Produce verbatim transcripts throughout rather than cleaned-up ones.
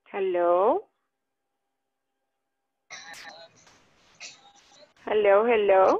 Hello? Hello, hello.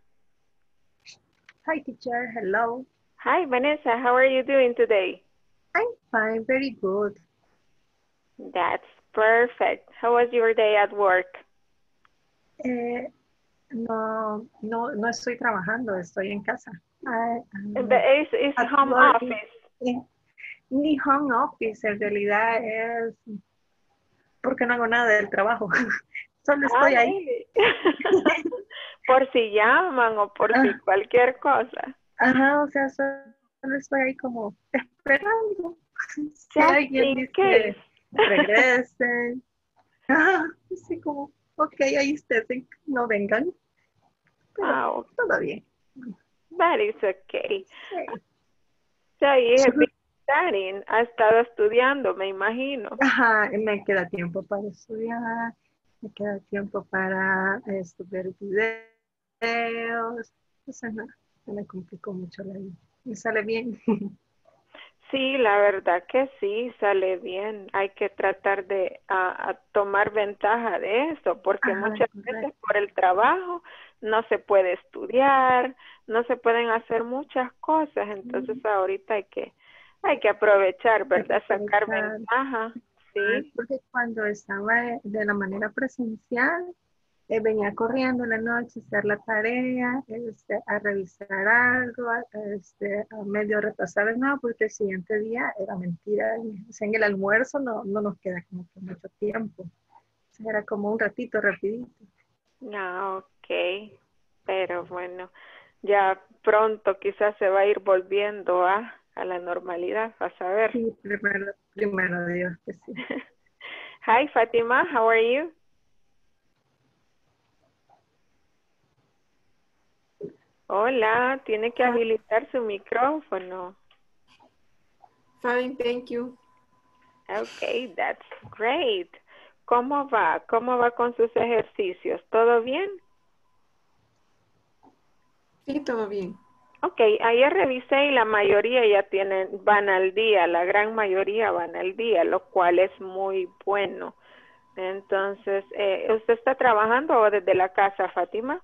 Hi, teacher. Hello. Hi, Vanessa. How are you doing today? I'm fine. Very good. That's perfect. How was your day at work? Eh, no, no, no estoy trabajando. Estoy en casa. I, But I'm it's, it's at home work. office. in- Mi home office en realidad es porque no hago nada del trabajo. Solo Ah, estoy ahí. really? Por si llaman o por si Ah, cualquier cosa. ajá, o sea, solo estoy ahí como esperando. Si Just alguien in case. dice regresen. Ajá, así como, ok, ahí ustedes no vengan, pero Oh, todo bien. that is okay. Sí. So you have been studying. Ha estado estudiando, me imagino. Ajá, me queda tiempo para estudiar, me queda tiempo para este, ver videos. O sea, no, no me complico mucho la vida. Me sale bien. Sí, la verdad que sí, sale bien. Hay que tratar de a, a tomar ventaja de eso, porque Ajá, muchas veces correcto. por el trabajo no se puede estudiar, no se pueden hacer muchas cosas, entonces ahorita hay que hay que aprovechar, Hay que ¿verdad? Sacar aprovechar. ventaja, Ah, sí. porque cuando estaba de la manera presencial, eh, venía corriendo en la noche a hacer la tarea, este, a revisar algo, a, este, a medio repasar de nuevo, porque el siguiente día era mentira. O sea, en el almuerzo no, no nos queda como que mucho tiempo. O sea, era como un ratito, rapidito. Ah, ok. Pero bueno, ya pronto quizás se va a ir volviendo a, a la normalidad, a saber. Sí, primero, primero Dios que sí. Hi, Fatima, how are you? Hola, tiene que habilitar su micrófono. Fine, thank you. Okay, that's great. ¿Cómo va? ¿Cómo va con sus ejercicios? ¿Todo bien? Sí, todo bien. Okay, ayer revisé y la mayoría ya tienen, van al día, la gran mayoría van al día, lo cual es muy bueno. Entonces, eh, ¿usted está trabajando o desde la casa, Fátima?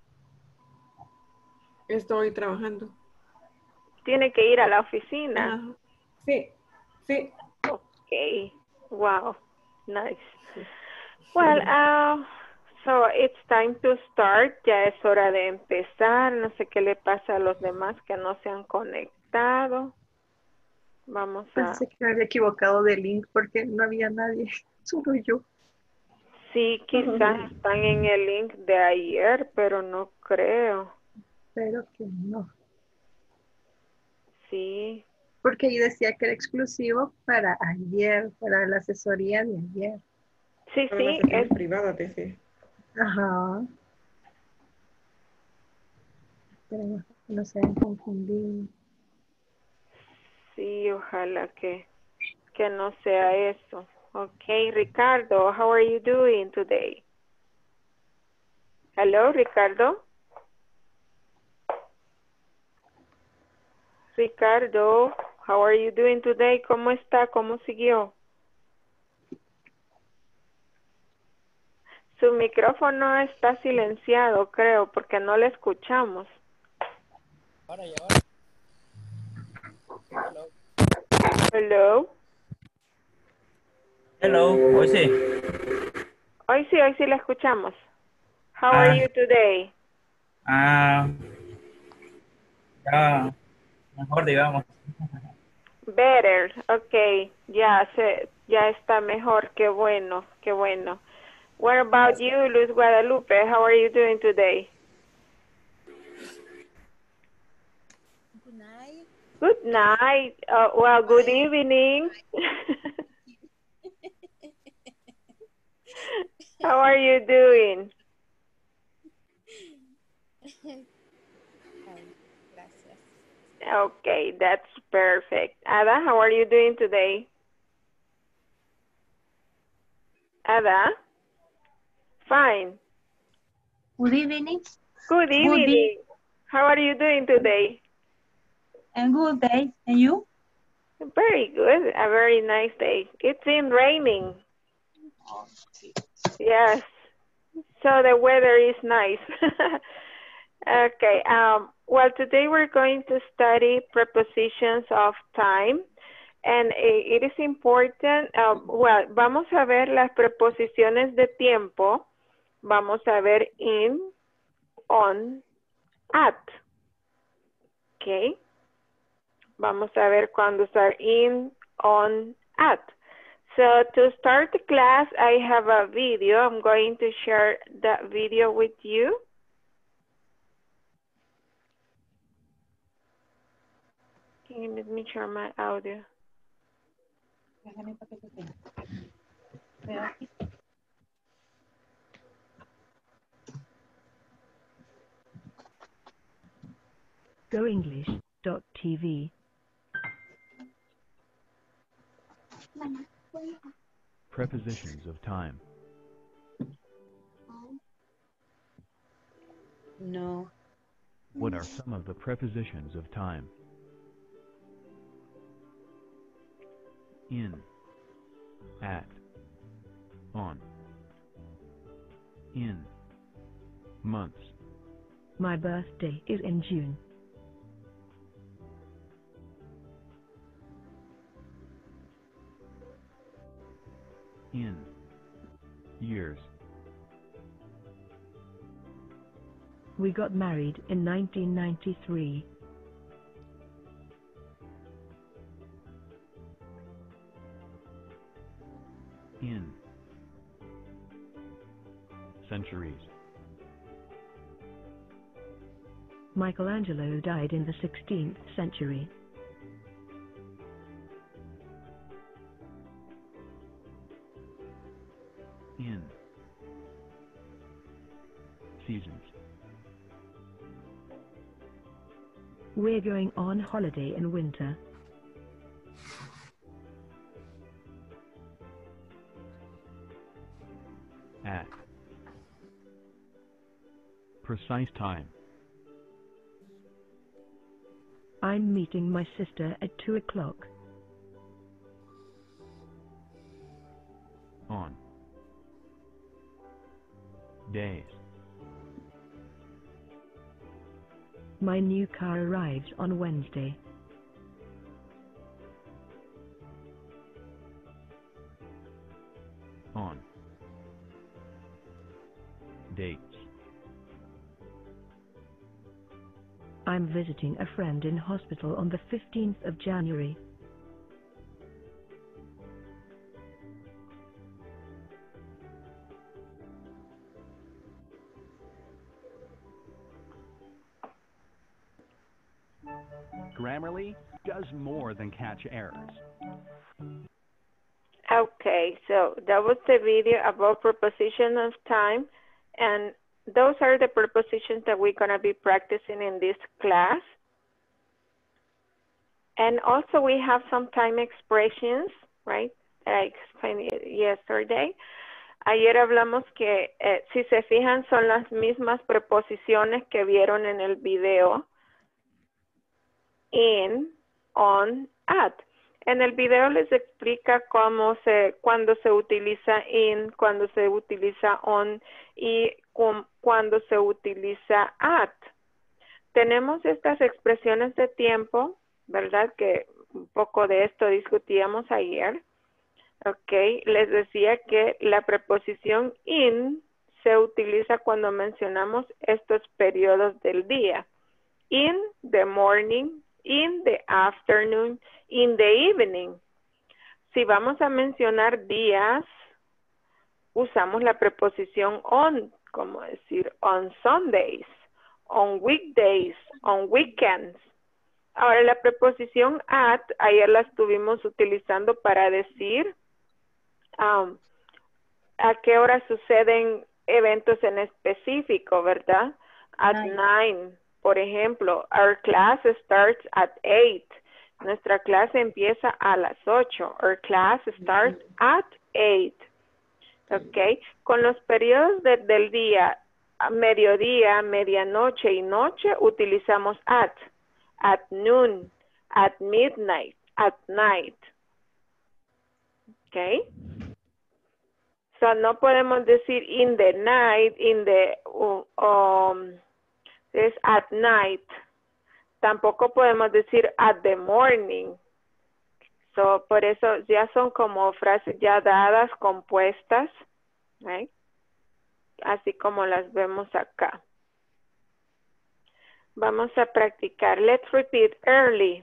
Estoy trabajando. Tiene que ir a la oficina. Ajá. Sí, sí. Okay, wow, nice. Sí. Well, uh, so it's time to start. Ya es hora de empezar. No sé qué le pasa a los demás que no se han conectado. Vamos a... Pensé que me había equivocado de link porque no había nadie, solo yo. Sí, quizás están en el link de ayer, pero no creo. Pero que no. Sí, Porque ahí decía que era exclusivo para ayer, para la asesoría de ayer. sí, Para las sí, es... sesiones privadas, dice. Ajá. Pero no, no se hayan confundido. Sí, ojalá que, que no sea eso. Okay, Ricardo, how are you doing today? Hello, Ricardo. Ricardo, how are you doing today? ¿Cómo está? ¿Cómo siguió? Su micrófono está silenciado, creo, porque no le escuchamos. Ahora y ahora. Hello. Hello. Hello, hoy sí. Hoy sí, hoy sí le escuchamos. How are Ah, you today? ah, ya, mejor digamos. Better. Okay. Ya se, ya está mejor. Qué bueno, qué bueno. What about you, Luz Guadalupe? How are you doing today? Good night. Good night. Uh, well, good Fine. evening. Thank How are you doing? you. Fine. Gracias. Okay, that's perfect. Ada, how are you doing today? Ada? Fine. Good evening. Good Good evening evening. How are you doing today? and good day. And you? Very good. A very nice day. It's been raining. Yes. So the weather is nice. Okay. Um, well, today we're going to study prepositions of time. And it is important, uh, well, vamos a ver las preposiciones de tiempo. Vamos a ver in, on, at. Ok. Vamos a ver cuándo usar in, on, at. So to start the class, I have a video. I'm going to share that video with you. Can you let me share my audio? go english dot t v. Prepositions of time. No. What are some of the prepositions of time? In, at, on, in, months, My birthday is in June. in, years, We got married in nineteen ninety-three. in, centuries, Michelangelo died in the sixteenth century. in, seasons, We're going on holiday in winter. at, precise time, I'm meeting my sister at two o'clock. on, days, My new car arrives on Wednesday. on, dates, I'm visiting a friend in hospital on the fifteenth of January. Grammarly does more than catch errors. Okay, so that was the video about preposition of time, and those are the prepositions that we're going to be practicing in this class. And also we have some time expressions, right, that I explained yesterday. Ayer hablamos que, eh, si se fijan, son las mismas preposiciones que vieron en el video. In, on, at. En el video les explica cómo se, cuando se utiliza in, cuando se utiliza on y com, cuando se utiliza at. Tenemos estas expresiones de tiempo, ¿verdad? Que un poco de esto discutíamos ayer. Ok, les decía que la preposición in se utiliza cuando mencionamos estos periodos del día. In the morning, in the afternoon, in the evening. Si vamos a mencionar días, usamos la preposición on, como decir on Sundays, on weekdays, on weekends. Ahora la preposición at, ayer la estuvimos utilizando para decir um, a qué hora suceden eventos en específico, ¿verdad? At nine. nine. Por ejemplo, our class starts at eight. Nuestra clase empieza a las ocho. Our class starts at eight. Ok. Con los periodos de, del día, mediodía, medianoche y noche, utilizamos at. At noon, at midnight, at night. Okay. So no podemos decir in the night, in the, um, es at night. Tampoco podemos decir at the morning. So, por eso ya son como frases ya dadas, compuestas, right? Así como las vemos acá. Vamos a practicar. Let's repeat. Early.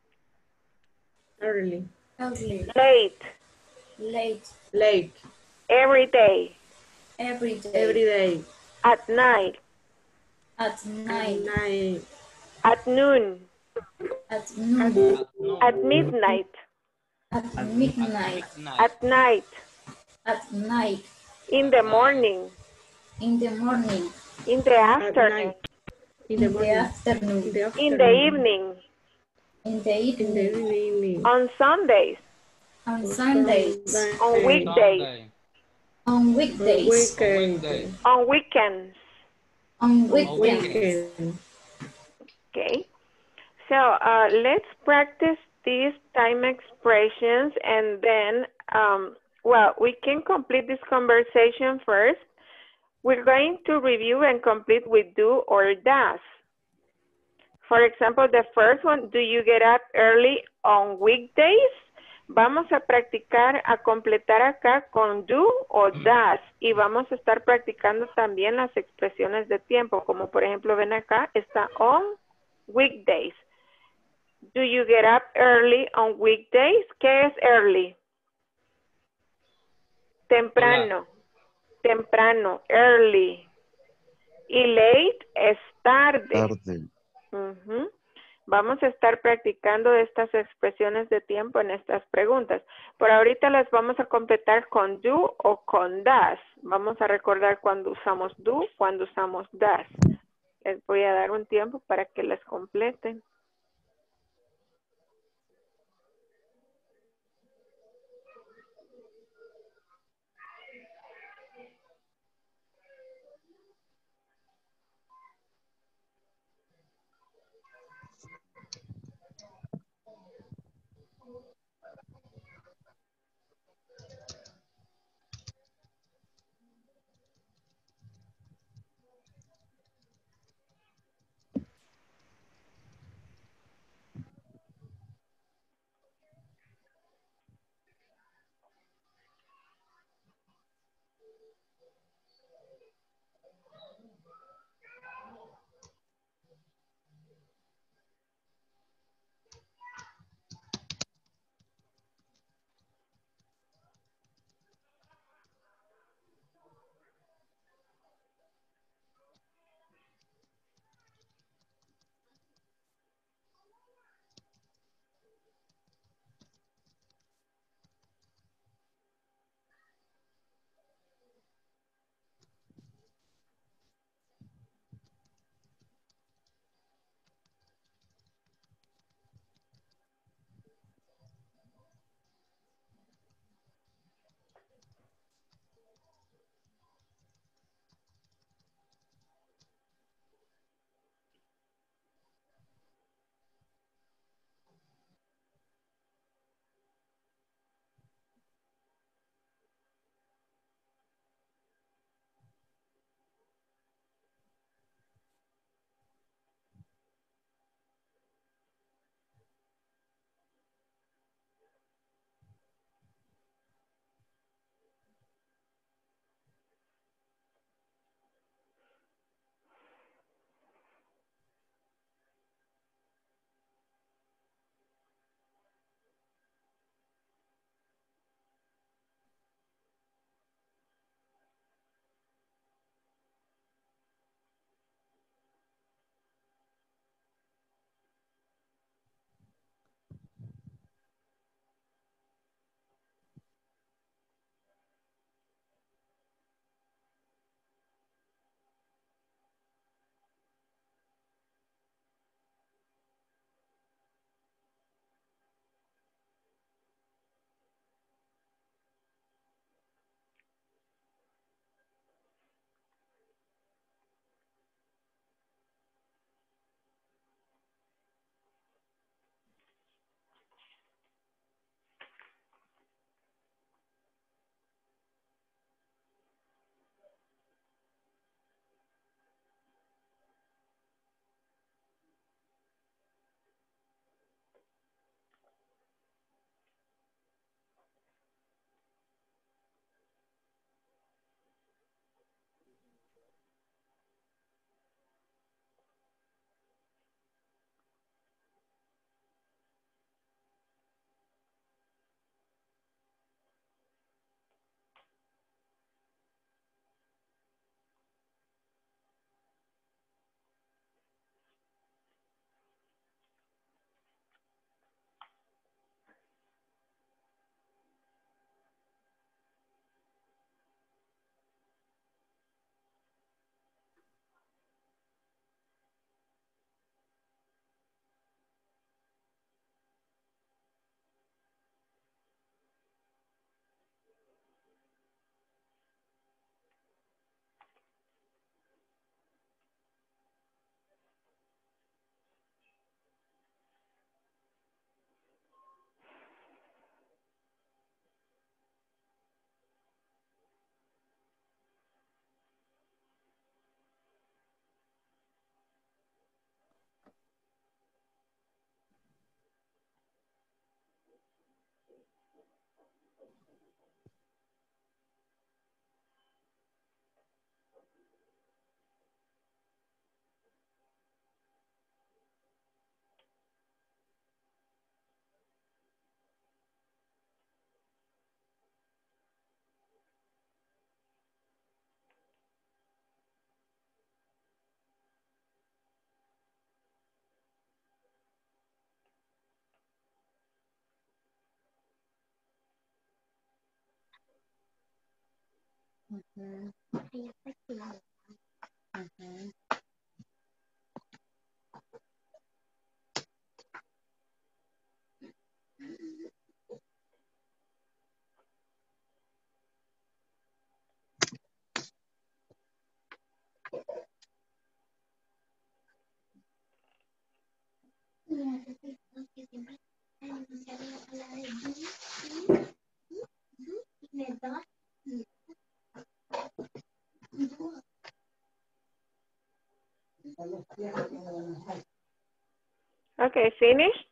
Early. Early. Late. Late. Late. Every day. Every day. Every day. At night. At night. At night. At noon. At noon. At midnight. At midnight. At night. At night. In the morning. In the morning. In the afternoon. In the, In the afternoon. in the afternoon. In the evening. In the In the evening. evening. On Sundays. On Sundays. On weekdays. On weekdays. Weekend. On weekends. On weekends. Weekend. Okay. So uh, let's practice these time expressions and then, um, well, we can complete this conversation first. We're going to review and complete with do or does. For example, the first one, do you get up early on weekdays? Vamos a practicar, a completar acá con do o does. Y vamos a estar practicando también las expresiones de tiempo. Como por ejemplo, ven acá, está on weekdays. Do you get up early on weekdays? ¿Qué es early? Temprano. Hola. Temprano, early. Y late es tarde. Tarde. Uh-huh. Vamos a estar practicando estas expresiones de tiempo en estas preguntas. Por ahorita las vamos a completar con do o con does. Vamos a recordar cuando usamos do, cuando usamos does. Les voy a dar un tiempo para que las completen. Ujú. Ujú. Okay, finished?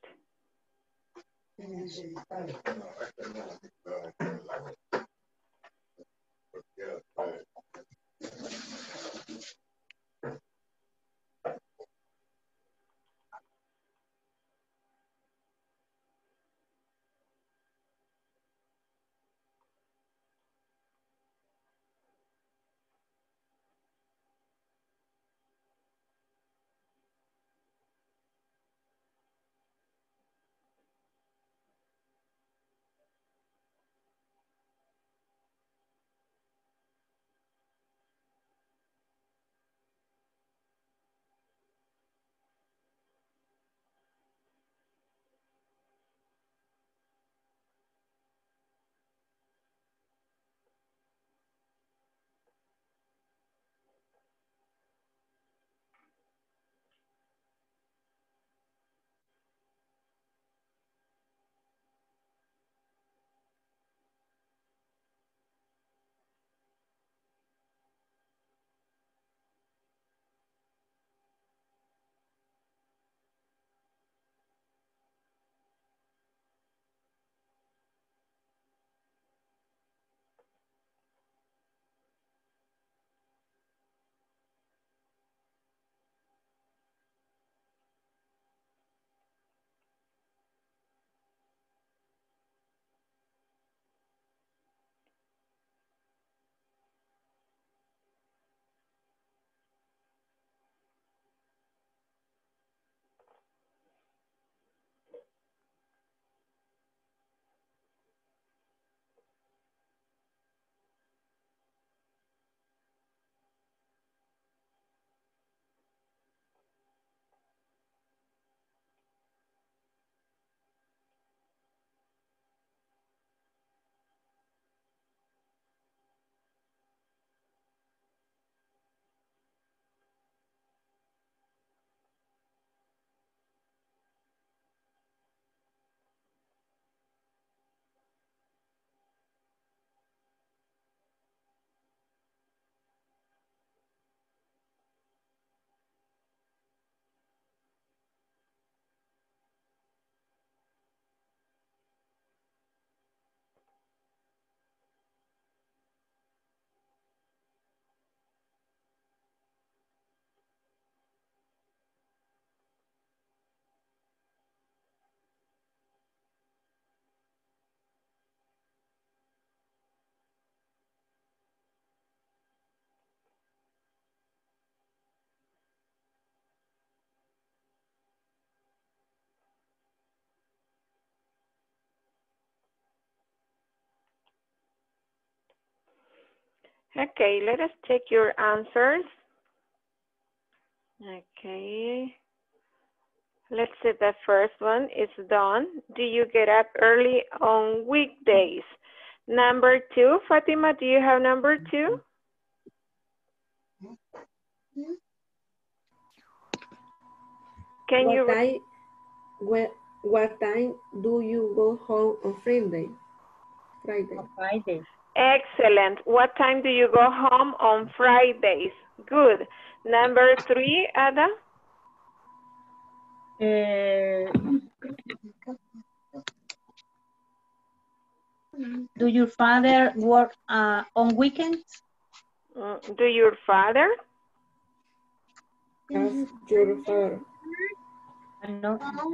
Okay, let us check your answers. Okay. Let's see, the first one is done. Do you get up early on weekdays? Number two, Fatima, do you have number two? Can what you... Time, what, what time do you go home on Friday? Friday. Friday. Excellent. What time do you go home on Fridays? Good. Number three, Ada? Uh, do your father work uh, on weekends? Mm, do your father? Ask your father. No.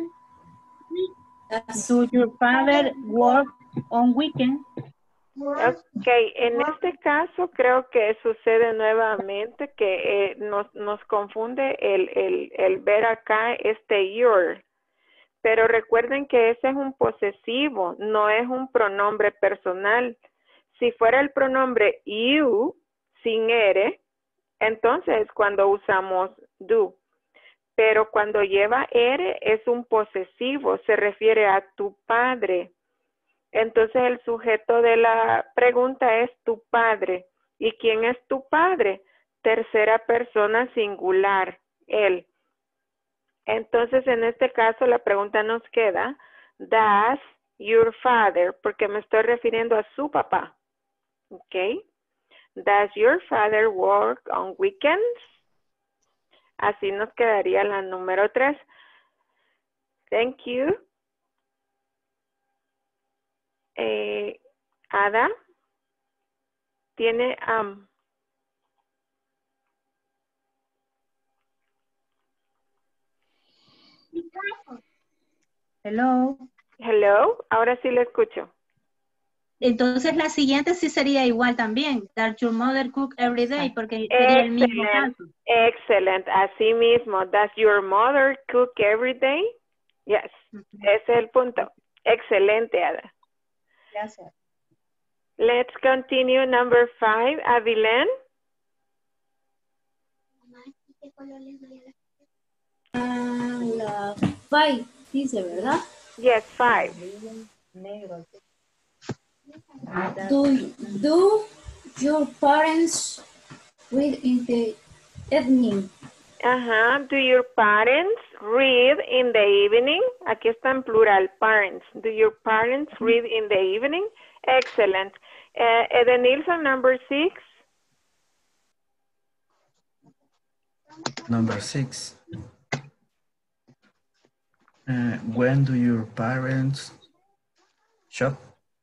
Do your father work on weekends? Ok, en este caso creo que sucede nuevamente que eh, nos, nos confunde el, el, el ver acá este your. Pero recuerden que ese es un posesivo, no es un pronombre personal. Si fuera el pronombre you, sin ere, entonces cuando usamos do. Pero cuando lleva ere es un posesivo, se refiere a tu padre. Entonces el sujeto de la pregunta es tu padre. ¿Y quién es tu padre? Tercera persona singular, él. Entonces en este caso la pregunta nos queda, does your father, porque me estoy refiriendo a su papá. ¿Ok? Does your father work on weekends? Así nos quedaría la número tres. Thank you. Eh, Ada, tiene... Um, Hello. hello, ahora sí le escucho. Entonces la siguiente sí sería igual también. Does your mother cook every day? Porque sería el mismo Excellent, caso. excellent. Así mismo. Does your mother cook every day? Yes. Ese es el punto. Excelente, Ada. Gracias. Let's continue. Number five, Avilén. Ah, la five, dice, ¿verdad? Yes, five. Do, do your parents read in the evening? Ajá. Do your parents read in the evening? Aquí está en plural, parents. Do your parents read in the evening? Excellent. Uh, Edenilson, number six. Number six. Uh, when do your parents shop?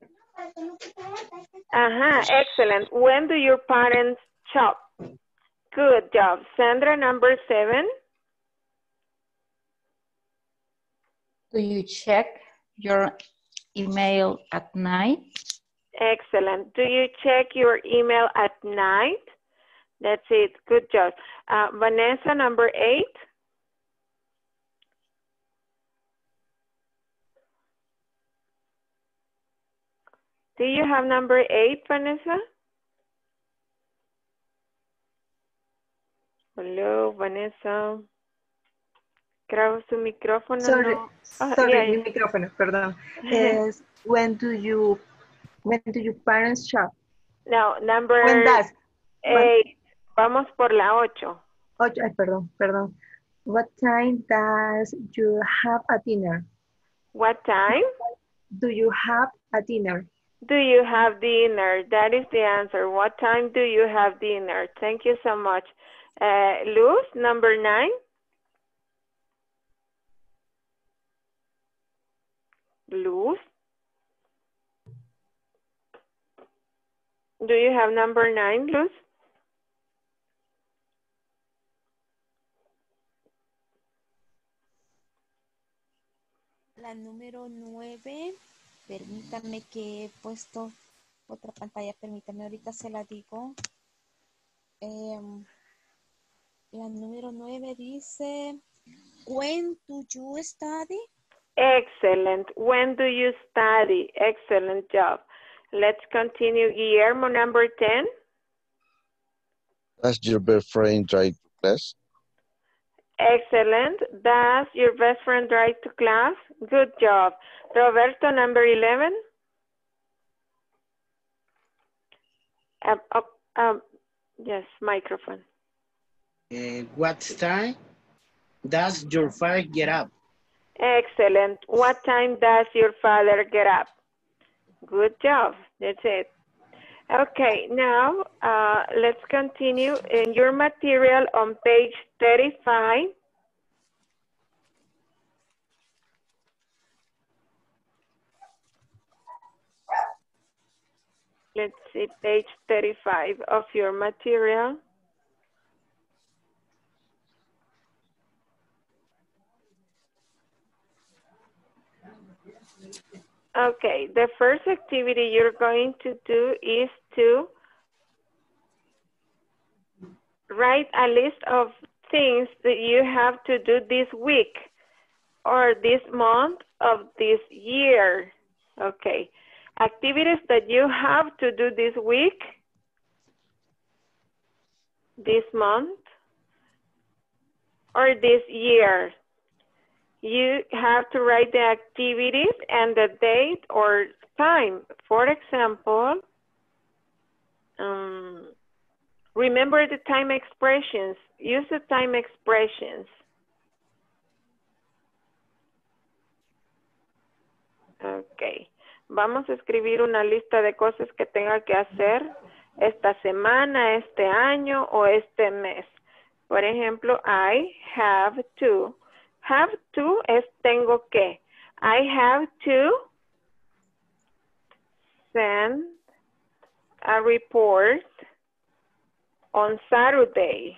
Ajá, excellent. When do your parents shop? Good job. Sandra, number seven. Do you check your email at night? Excellent. Do you check your email at night? That's it. Good job. Uh, Vanessa, number eight. Do you have number eight, Vanessa? Hello, Vanessa. Creo su micrófono Sorry, no. Oh, sorry, yeah. mi micrófono, perdón. Es when do you when do your parents shop? No, number When does eight. Vamos por la ocho. ocho, ay, perdón, perdón. What time does you have a dinner? What time Do you have a dinner? do you have dinner? That is the answer. What time do you have dinner? Thank you so much. Uh, Luz, number nine. Luz. Do you have number nine, Luz? La número nueve, permítame que he puesto otra pantalla, permítame, ahorita se la digo. Eh, la número nueve dice, when do you study? Excellent. When do you study? Excellent job. Let's continue. Guillermo, number ten. Does your best friend drive to class? Excellent. Does your best friend drive to class? Good job. Roberto, number eleven. Um, oh, um, yes, microphone. Uh, what time does your father get up? Excellent. What time does your father get up? Good job. That's it. Okay, now uh, let's continue. In your material on page thirty-five, let's see, page thirty-five of your material. Okay, the first activity you're going to do is to write a list of things that you have to do this week or this month of this year. Okay, Activities that you have to do this week, this month, or this year. You have to write the activities and the date or time. For example, um, remember the time expressions. Use the time expressions. Ok. Vamos a escribir una lista de cosas que tenga que hacer esta semana, este año o este mes. Por ejemplo, I have to. Have to es tengo que. I have to send a report on Saturday.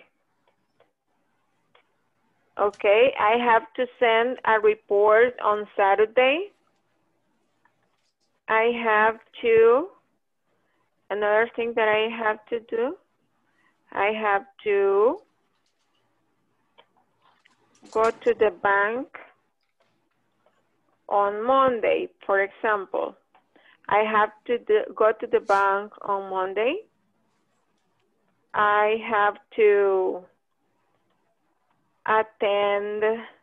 Okay, I have to send a report on Saturday. I have to, another thing that I have to do, I have to go to the bank on Monday, for example. I have to do, go to the bank on Monday. I have to attend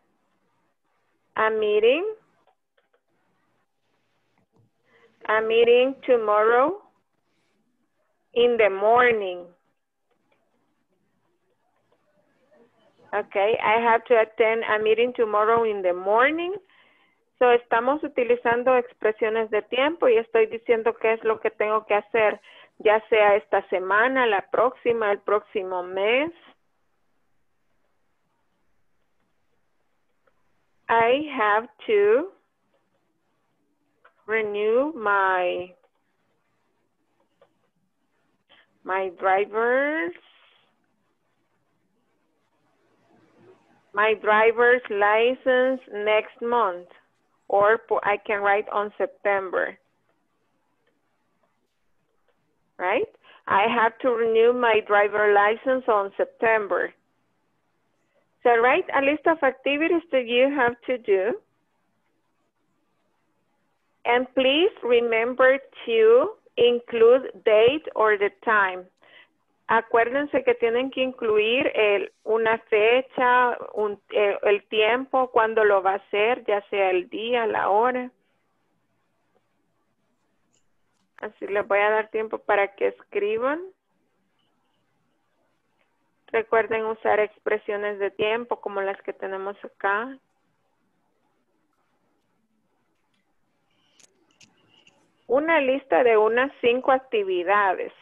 a meeting, a meeting tomorrow in the morning. Okay, I have to attend a meeting tomorrow in the morning. So, estamos utilizando expresiones de tiempo y estoy diciendo qué es lo que tengo que hacer, ya sea esta semana, la próxima, el próximo mes. I have to renew my, my driver's my driver's license next month, or I can write on September, right? I have to renew my driver license on September. So write a list of activities that you have to do. And please remember to include date or the time. Acuérdense que tienen que incluir el, una fecha, un, el, el tiempo, cuándo lo va a hacer, ya sea el día, la hora. Así les voy a dar tiempo para que escriban. Recuerden usar expresiones de tiempo como las que tenemos acá. Una lista de unas cinco actividades.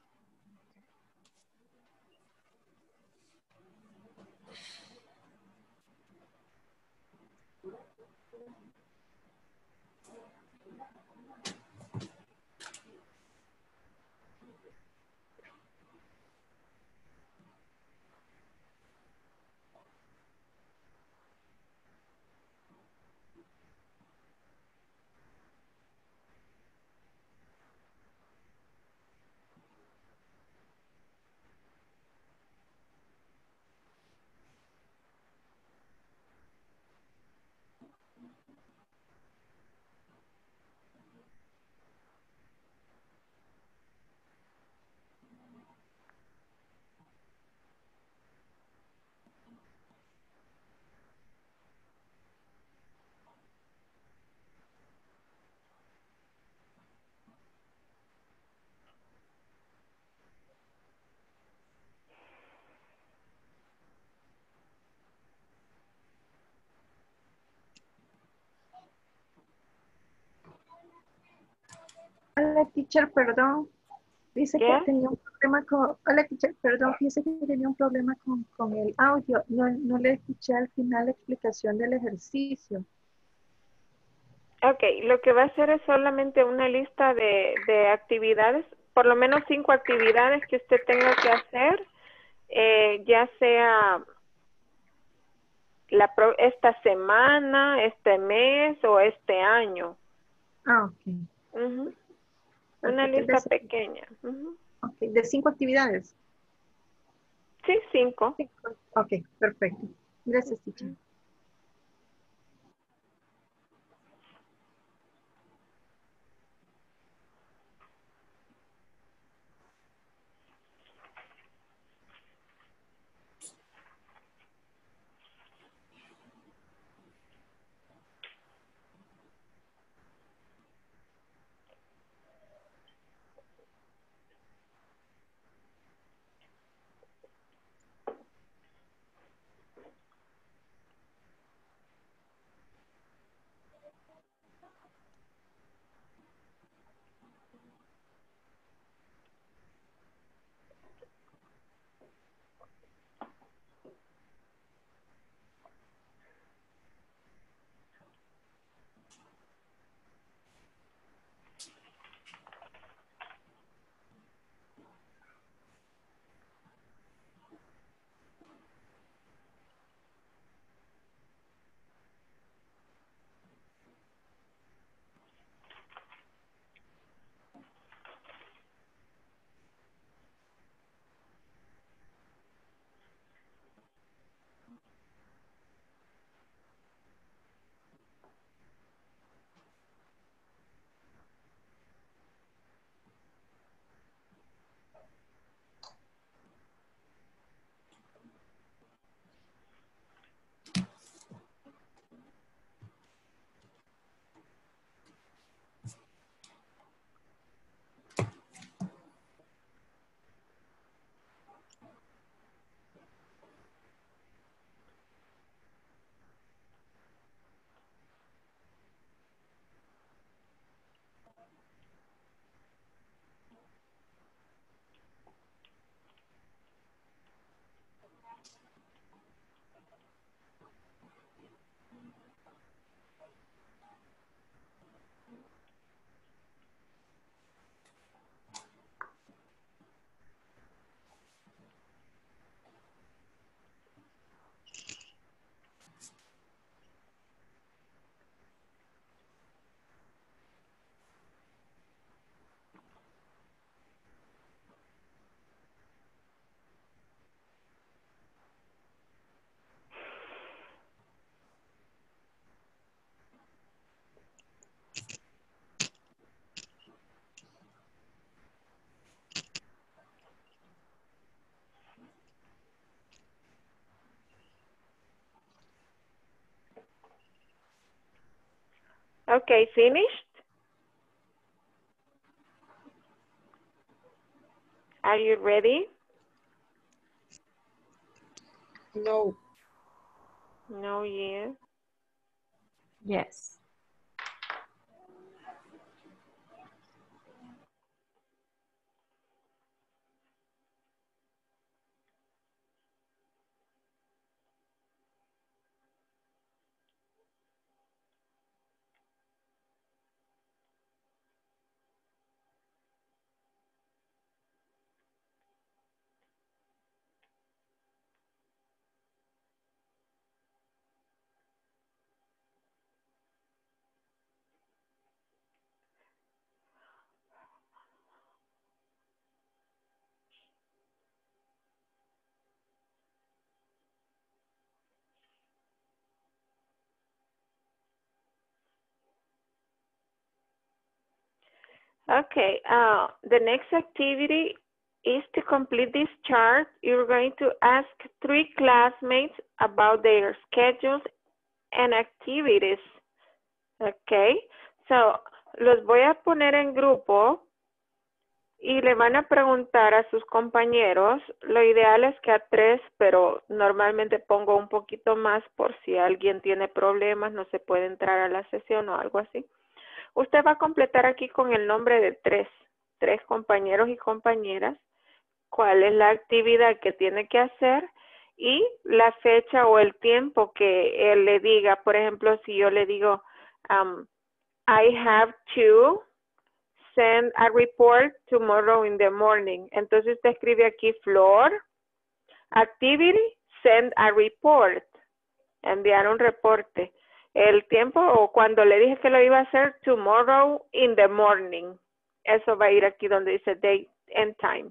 Hola, teacher, perdón. Dice ¿Qué? que tenía un problema con... Hola, teacher, perdón. Dice que tenía un problema con, con el audio. No, no le escuché al final la explicación del ejercicio. Ok, lo que va a hacer es solamente una lista de, de actividades, por lo menos cinco actividades que usted tenga que hacer, eh, ya sea la pro, esta semana, este mes o este año. Ah, ok. Uh-huh. Una Okay, lista de, pequeña. Uh-huh. Ok, ¿de cinco actividades? Sí, cinco. cinco. Ok, perfecto. Gracias, teacher. Okay, finished? Are you ready? No. No yet. Yes. Okay, uh, the next activity is to complete this chart. You're going to ask three classmates about their schedules and activities. Okay, so los voy a poner en grupo y le van a preguntar a sus compañeros. Lo ideal es que a tres, pero normalmente pongo un poquito más por si alguien tiene problemas, no se puede entrar a la sesión o algo así. Usted va a completar aquí con el nombre de tres, tres compañeros y compañeras, cuál es la actividad que tiene que hacer y la fecha o el tiempo que él le diga. Por ejemplo, si yo le digo, um, I have to send a report tomorrow in the morning. Entonces usted escribe aquí, Flor, activity, send a report, enviar un reporte. El tiempo o cuando le dije que lo iba a hacer, tomorrow in the morning. Eso va a ir aquí donde dice date and time.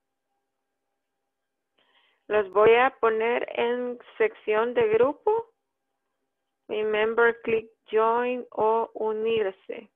Los voy a poner en sección de grupo. Remember, click join o unirse.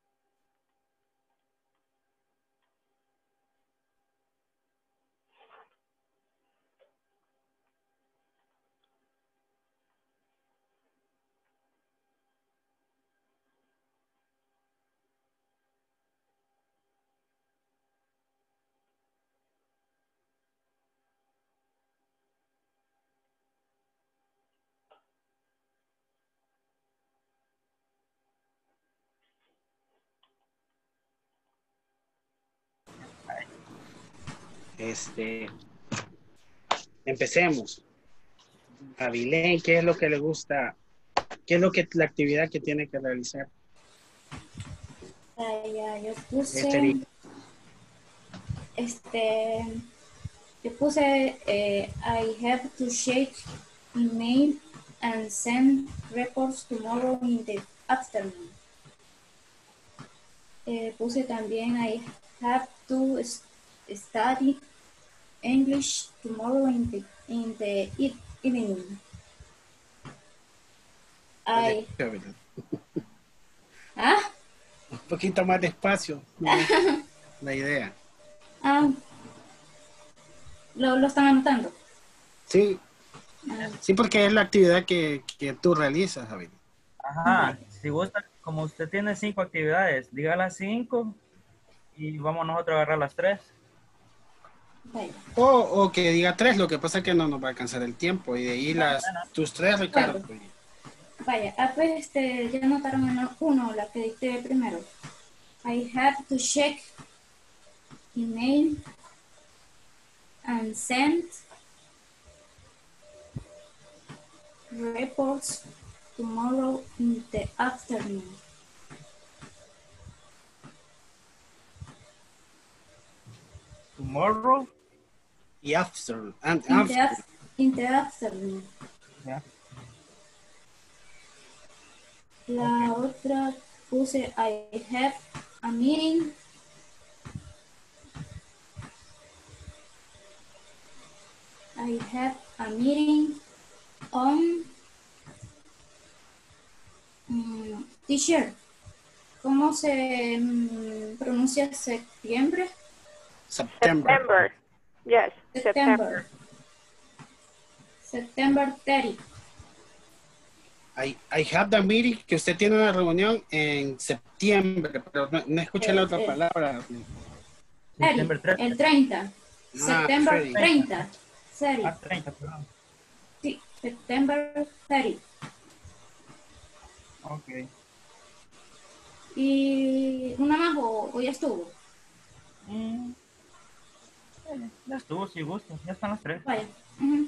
Este, empecemos. Avilén, ¿qué es lo que le gusta? ¿Qué es lo que la actividad que tiene que realizar? Ah, ya, yo puse, Este día. este, yo puse, eh, I have to check email and send reports tomorrow in the afternoon. Eh, puse también, I have to s- study English tomorrow in the, in the e- evening. I, ¿ah? Un poquito más despacio. La idea. Ah, ¿lo, lo están anotando? Sí. Ah, Sí, porque es la actividad que, que tú realizas, Javier. Ajá, si gusta, como usted tiene cinco actividades, diga las cinco y vamos nosotros a agarrar las tres. vaya. O, o que diga tres, lo que pasa es que no nos va a alcanzar el tiempo. Y de ahí las tus tres, Ricardo. Bueno. Vaya, ah, pues este, ya anotaron en uno, la que dicté primero. I have to check email and send reports tomorrow in the afternoon. Tomorrow y after. And In after. the, af- in the afternoon. Yeah. La Okay. otra puse I have a meeting I have a meeting on mm, teacher. ¿Cómo se mm, pronuncia septiembre? September. September. Yes, September. September. September thirtieth. I, I have the meeting, que usted tiene una reunión en septiembre, pero no, no escuché la otra Eh, eh. palabra. Septiembre el treinta. Ah, September treinta. treinta. Sorry. Ah, treinta, perdón. Sí, September treinta. Ok. ¿Y una más o, o ya estuvo? Mm, eh, ya estuvo, si gusta. Ya están las tres. Vaya. Ujú.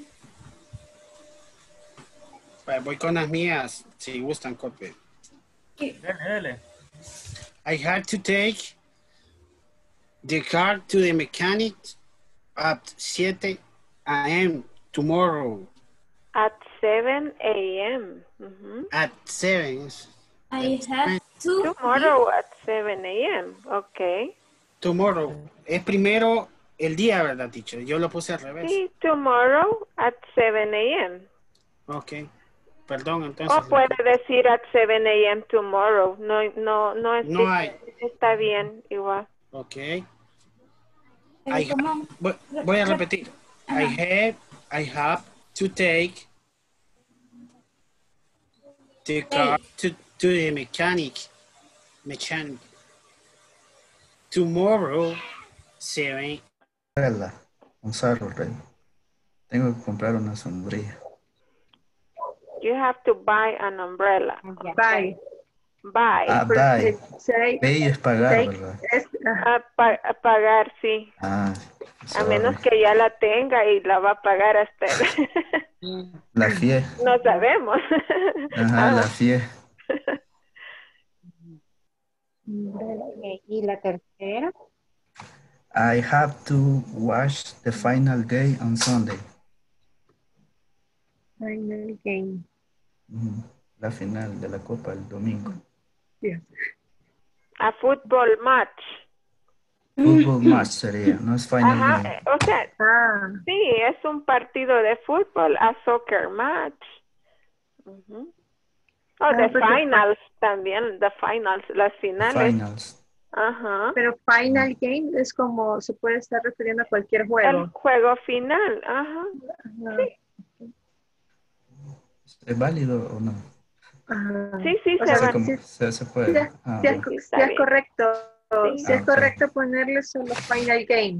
Pues voy con las mías, si gustan, copy. Sí. Dele, dele. I had to take the car to the mechanic at seven a m tomorrow. At seven a m Mhm. At seven. I have to. Tomorrow at seven a m Okay. Tomorrow. Es primero el día, ¿verdad, teacher? Yo lo puse al revés. Sí, tomorrow at seven a m Ok. Perdón, entonces. O puede decir at seven a m tomorrow. No, no, no es No que hay. está bien igual. Ok. Eh, I ¿cómo? ha- voy, voy a repetir. I Ajá. have, I have to take the car to, to the mechanic. Mechanic. Tomorrow, seven. Umbrella. Gonzalo Rey. Tengo que comprar una sombrilla. You have to buy an umbrella. Bye. Buy. Ah, buy. Say, Pay es pagar, take ¿verdad? es, A, pa- a pagar, sí. Ah, A sorry. menos que ya la tenga y la va a pagar hasta el... La fie. No sabemos. Ajá, la fie. Ok, y la tercera. I have to watch the final game on Sunday. final game. Ujú. La final de la Copa el domingo. Yes. A football match. Fútbol match sería, no es final Ajá, game. eh, o sea, Ah, sí, es un partido de fútbol, a soccer match. Ujú. O Ah, de porque- finals también, the finals, las finales. Finals. Ajá. pero final game es como, se puede estar refiriendo a cualquier juego. El juego final, ajá. Ajá. Sí, ¿Es válido o no? Ajá. sí, sí, O se sea, va. Como sí, se, se sí, puede. es- Ah, sí es, bueno. Sí, sí está es bien. correcto. Sí. Sí es Ah, ok. correcto ponerle solo final game.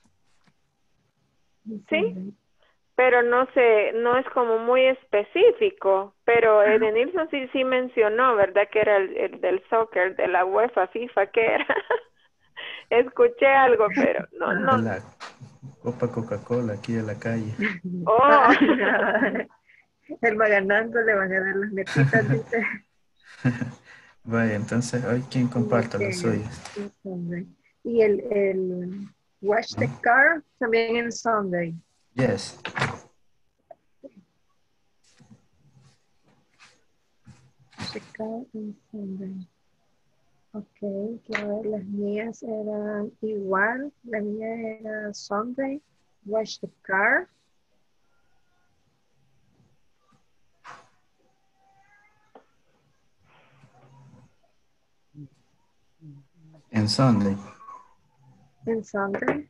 Sí. Pero no sé, no es como muy específico, pero Edenilson sí, sí mencionó, ¿verdad? Que era el, el del soccer, de la UEFA, FIFA, que era. Escuché algo, pero no, De no. la Copa Coca-Cola aquí de la calle. Oh, Él va ganando, le van a dar las metitas, dice. Vaya, entonces hoy quién comparta las Ok. suyas. En Sunday. Y el, el Watch the Car también en Sunday. Yes. Watch the Car en Sunday. Ok, quiero ver, las mías eran igual. La mía era Sunday. Watch the Car. En Sunday. En Sunday.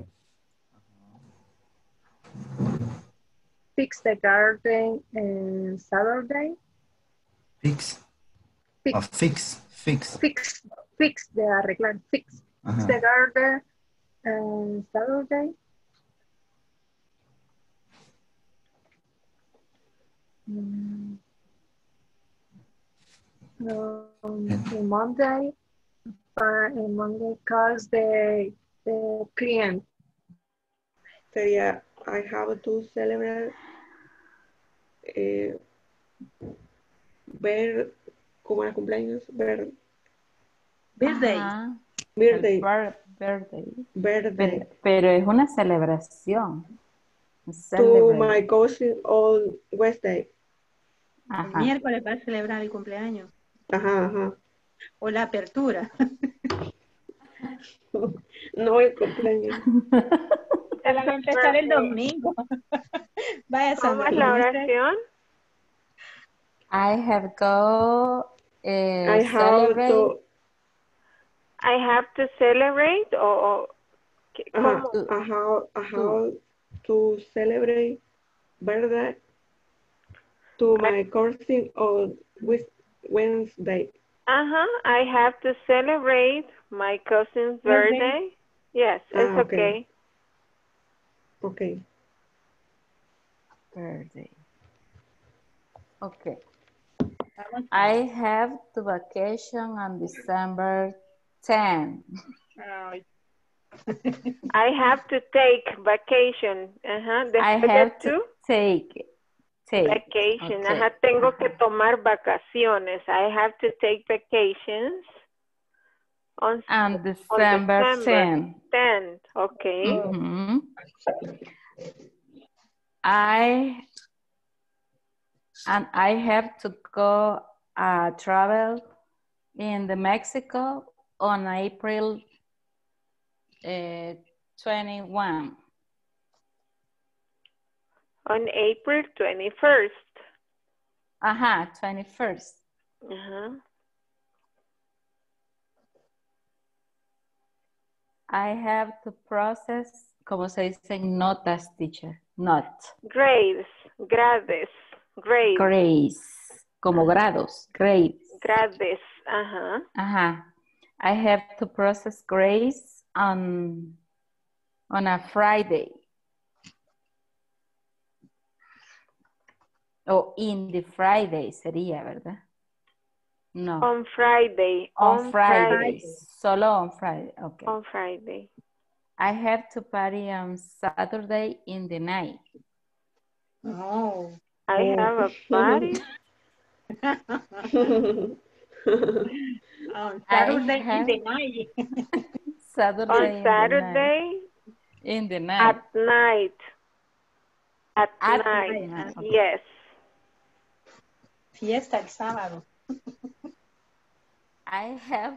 Fix the garden en Saturday. Fix. Fix. Oh, fix. Fix. Fix, fix de arreglar, fix. Ajá. Fix the garden en Saturday. Mm. Um, en Monday, uh, en Monday calls the, the client. Sería, I have to celebrate, eh, ver, como el cumpleaños, ver, Birthday. Ajá. birthday, El bir- birthday. birthday, Pero, pero es una celebración. to Celebrate. my cousin on Wednesday. El Ajá. miércoles va a celebrar el cumpleaños. Ajá, ajá. O la apertura. No el cumpleaños. Se van a empezar el domingo. Vaya, ¿Cómo Sandra, es la ¿cómo dice? oración? I have go eh, I have celebrate. to, I have to celebrate o, o ¿qué- ajá, ¿cómo? I have, I have to celebrate birthday to my cousin on Wednesday. Uh-huh. I have to celebrate my cousin's Birthday? birthday. Yes, Ah, it's okay. okay. Okay. Birthday. Okay. I have the vacation on December tenth. I have to take vacation. Ajá. I Después de have to to, take. Take. vacation. Okay. Ajá. Tengo que tomar vacaciones. I have to take vacations on, On on December December tenth. tenth. Okay. Mhm. I and I have to go uh, travel in the Mexico on April uh, twenty-first. On April twenty-first. Ajá, twenty-first. Ajá. I have to process, ¿cómo se dicen notas, teacher? Not. Grades, grades, grades. Grades, como grados, grades. Grades, ajá. Ajá. I have to process grades on, on a Friday. O in the Friday sería, ¿verdad? No. On Friday. On, on Friday. Friday. Solo on Friday. Okay. On Friday. I have to party on Saturday in the night. Oh. I oh. have a party. On Saturday have... in the night. Saturday On in Saturday. The in the night. At night. At, At night. night. Okay. Yes. Fiesta el sábado. I have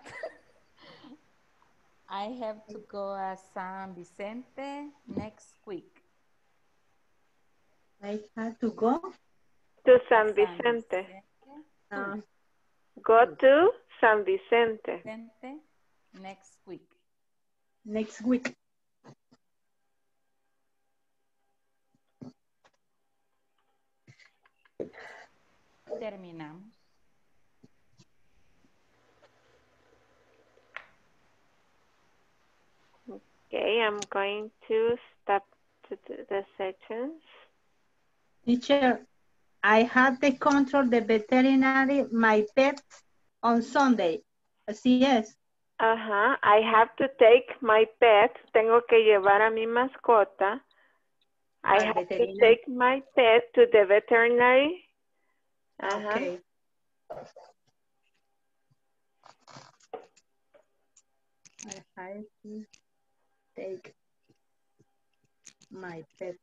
I have to go to San Vicente next week. I have to go to San San Vicente. Vicente. uh, Go to San Vicente. Vicente next week. next week. Terminamos. Okay, I'm going to stop to the sections. Teacher, I have to control the veterinary my pet on Sunday. Así es. Ajá, I have to take my pet. Tengo que llevar a mi mascota. I Al have veterinario. to take my pet to the veterinary. Ajá. Okay. I have to take my pet.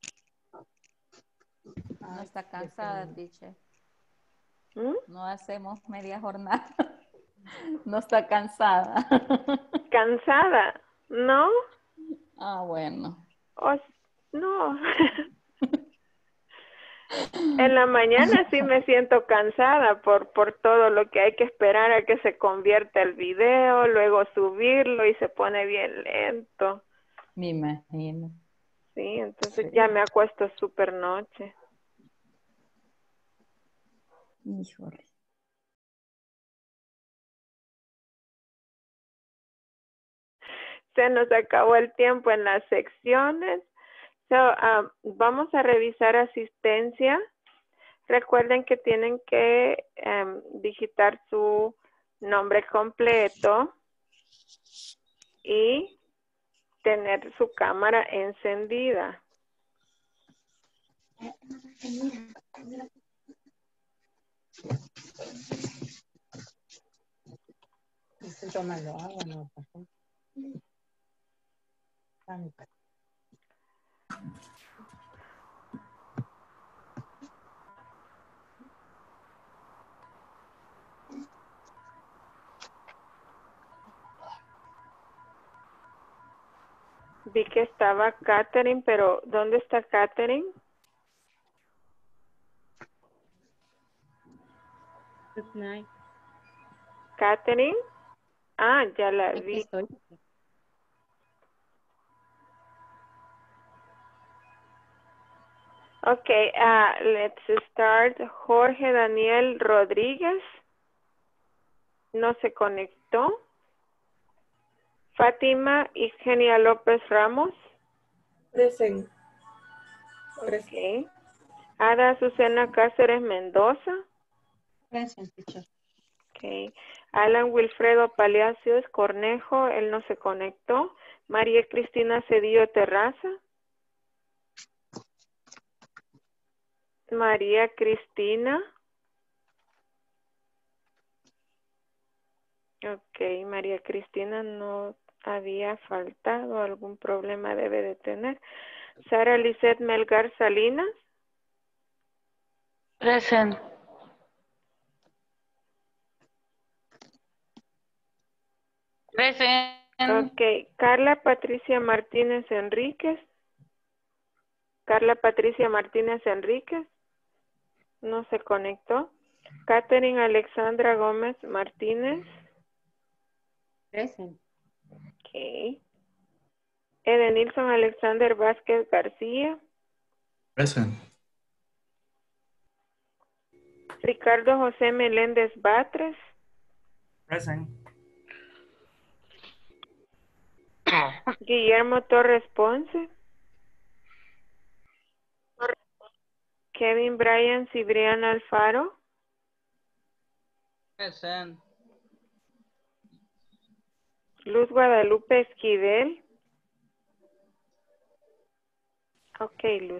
No está cansada, teacher. ¿Mm? No hacemos media jornada. No está cansada. ¿Cansada? ¿No? Ah, bueno. Oh, no. En la mañana sí me siento cansada por, por todo lo que hay que esperar a que se convierta el video, luego subirlo y se pone bien lento. Me imagino. Sí, entonces Sí. ya me acuesto súper noche. Híjole. Se nos acabó el tiempo en las secciones. So, um, vamos a revisar asistencia. Recuerden que tienen que um, digitar su nombre completo y tener su cámara encendida. Estoy tomando agua, no, por favor. Vi que estaba Catherine, pero ¿dónde está Catherine? Good night. Catherine. Ah, ya la Aquí vi. estoy. Okay, uh, let's start. Jorge Daniel Rodríguez. No se conectó. Fátima Igenia López Ramos. Present. Okay. Ada Azucena Cáceres Mendoza. Present, teacher. Okay. Alan Wilfredo Palacios Cornejo, él no se conectó. María Cristina Cedillo Terraza. María Cristina. Ok, María Cristina no había faltado, algún problema debe de tener. Sara Lisette Melgar Salinas. Present. Present. Ok, Carla Patricia Martínez Enríquez. Carla Patricia Martínez Enríquez. No se conectó. Catherine Alexandra Gómez Martínez. Present. Ok. Edenilson Alexander Vázquez García. Present. Ricardo José Meléndez Batres. Present. Guillermo Torres Ponce. Kevin Bryan Cibrián Alfaro. Present. Luz Guadalupe Esquivel. Ok, Luz.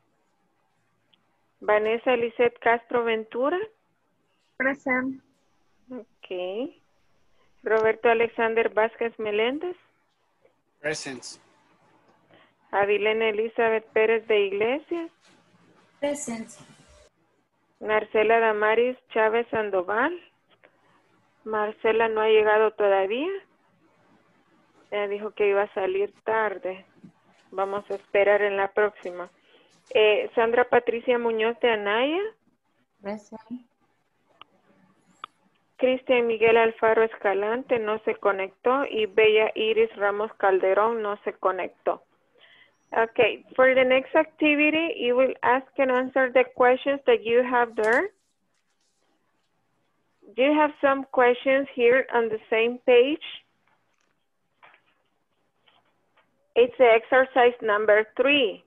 Vanessa Lisette Castro Ventura. Present. Ok. Roberto Alexander Vázquez Meléndez. Present. Avilena Elizabeth Pérez de Iglesias. Present. Marcela Damaris Chávez Sandoval. Marcela no ha llegado todavía. Ella dijo que iba a salir tarde. Vamos a esperar en la próxima. Eh, Sandra Patricia Muñoz de Anaya. Present. Cristian Miguel Alfaro Escalante no se conectó y Bella Iris Ramos Calderón no se conectó. Okay, for the next activity, you will ask and answer the questions that you have there. Do you have some questions here on the same page? It's the exercise number three.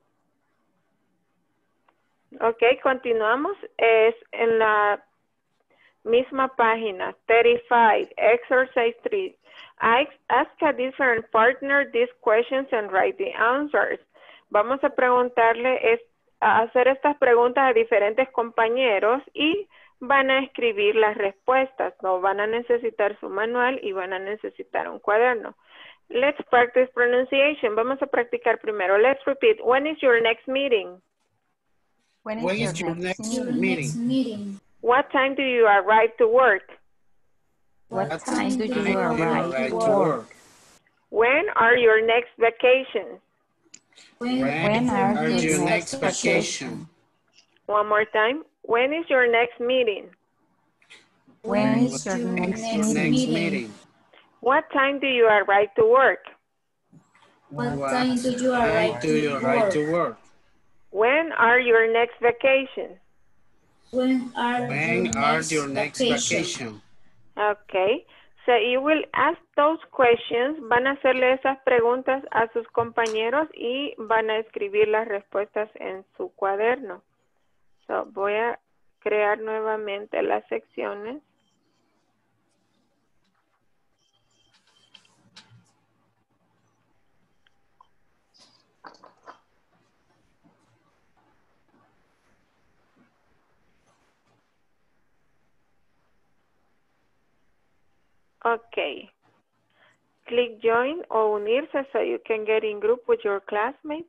Okay, continuamos. Es en la misma página, thirty-five, exercise three. I ask a different partner these questions and write the answers. Vamos a preguntarle, es, a hacer estas preguntas a diferentes compañeros y van a escribir las respuestas. No van a necesitar su manual y van a necesitar un cuaderno. Let's practice pronunciation. Vamos a practicar primero. Let's repeat. When is your next meeting? When is, When your, is your next, next Your meeting? next meeting. What time do you arrive to work? What, What time do time you do you arrive Right to to work? work. When are your next vacations? When, When are are your your next next vacation? One more time. When is your next meeting? When is your next Your meeting? next meeting. What time do you arrive to work? What time do you Time arrive do you to arrive work? to work? When are your next vacations? When are When your are next your next vacation? vacation? Okay. So you will ask those questions. Van a hacerle esas preguntas a sus compañeros y van a escribir las respuestas en su cuaderno. So voy a crear nuevamente las secciones. Okay. Click join o unirse so you can get in group with your classmates.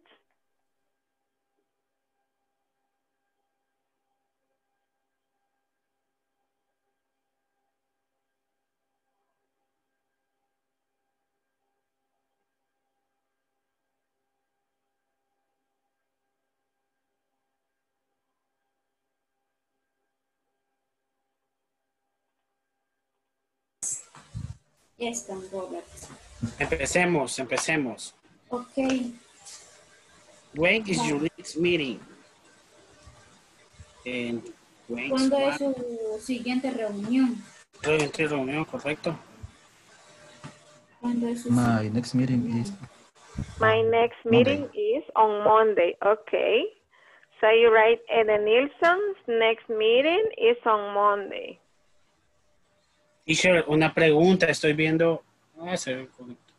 Yes, don Robert. Empecemos, empecemos. Okay. When is your next meeting? En ¿Cuándo es su siguiente reunión? Siguiente reunión, correcto. ¿Cuándo es su My next meeting is My next meeting is on Monday. Okay. So you write Eden Nilsson's next meeting is on Monday. Teacher, una pregunta, estoy viendo. Ah, se ve correcto.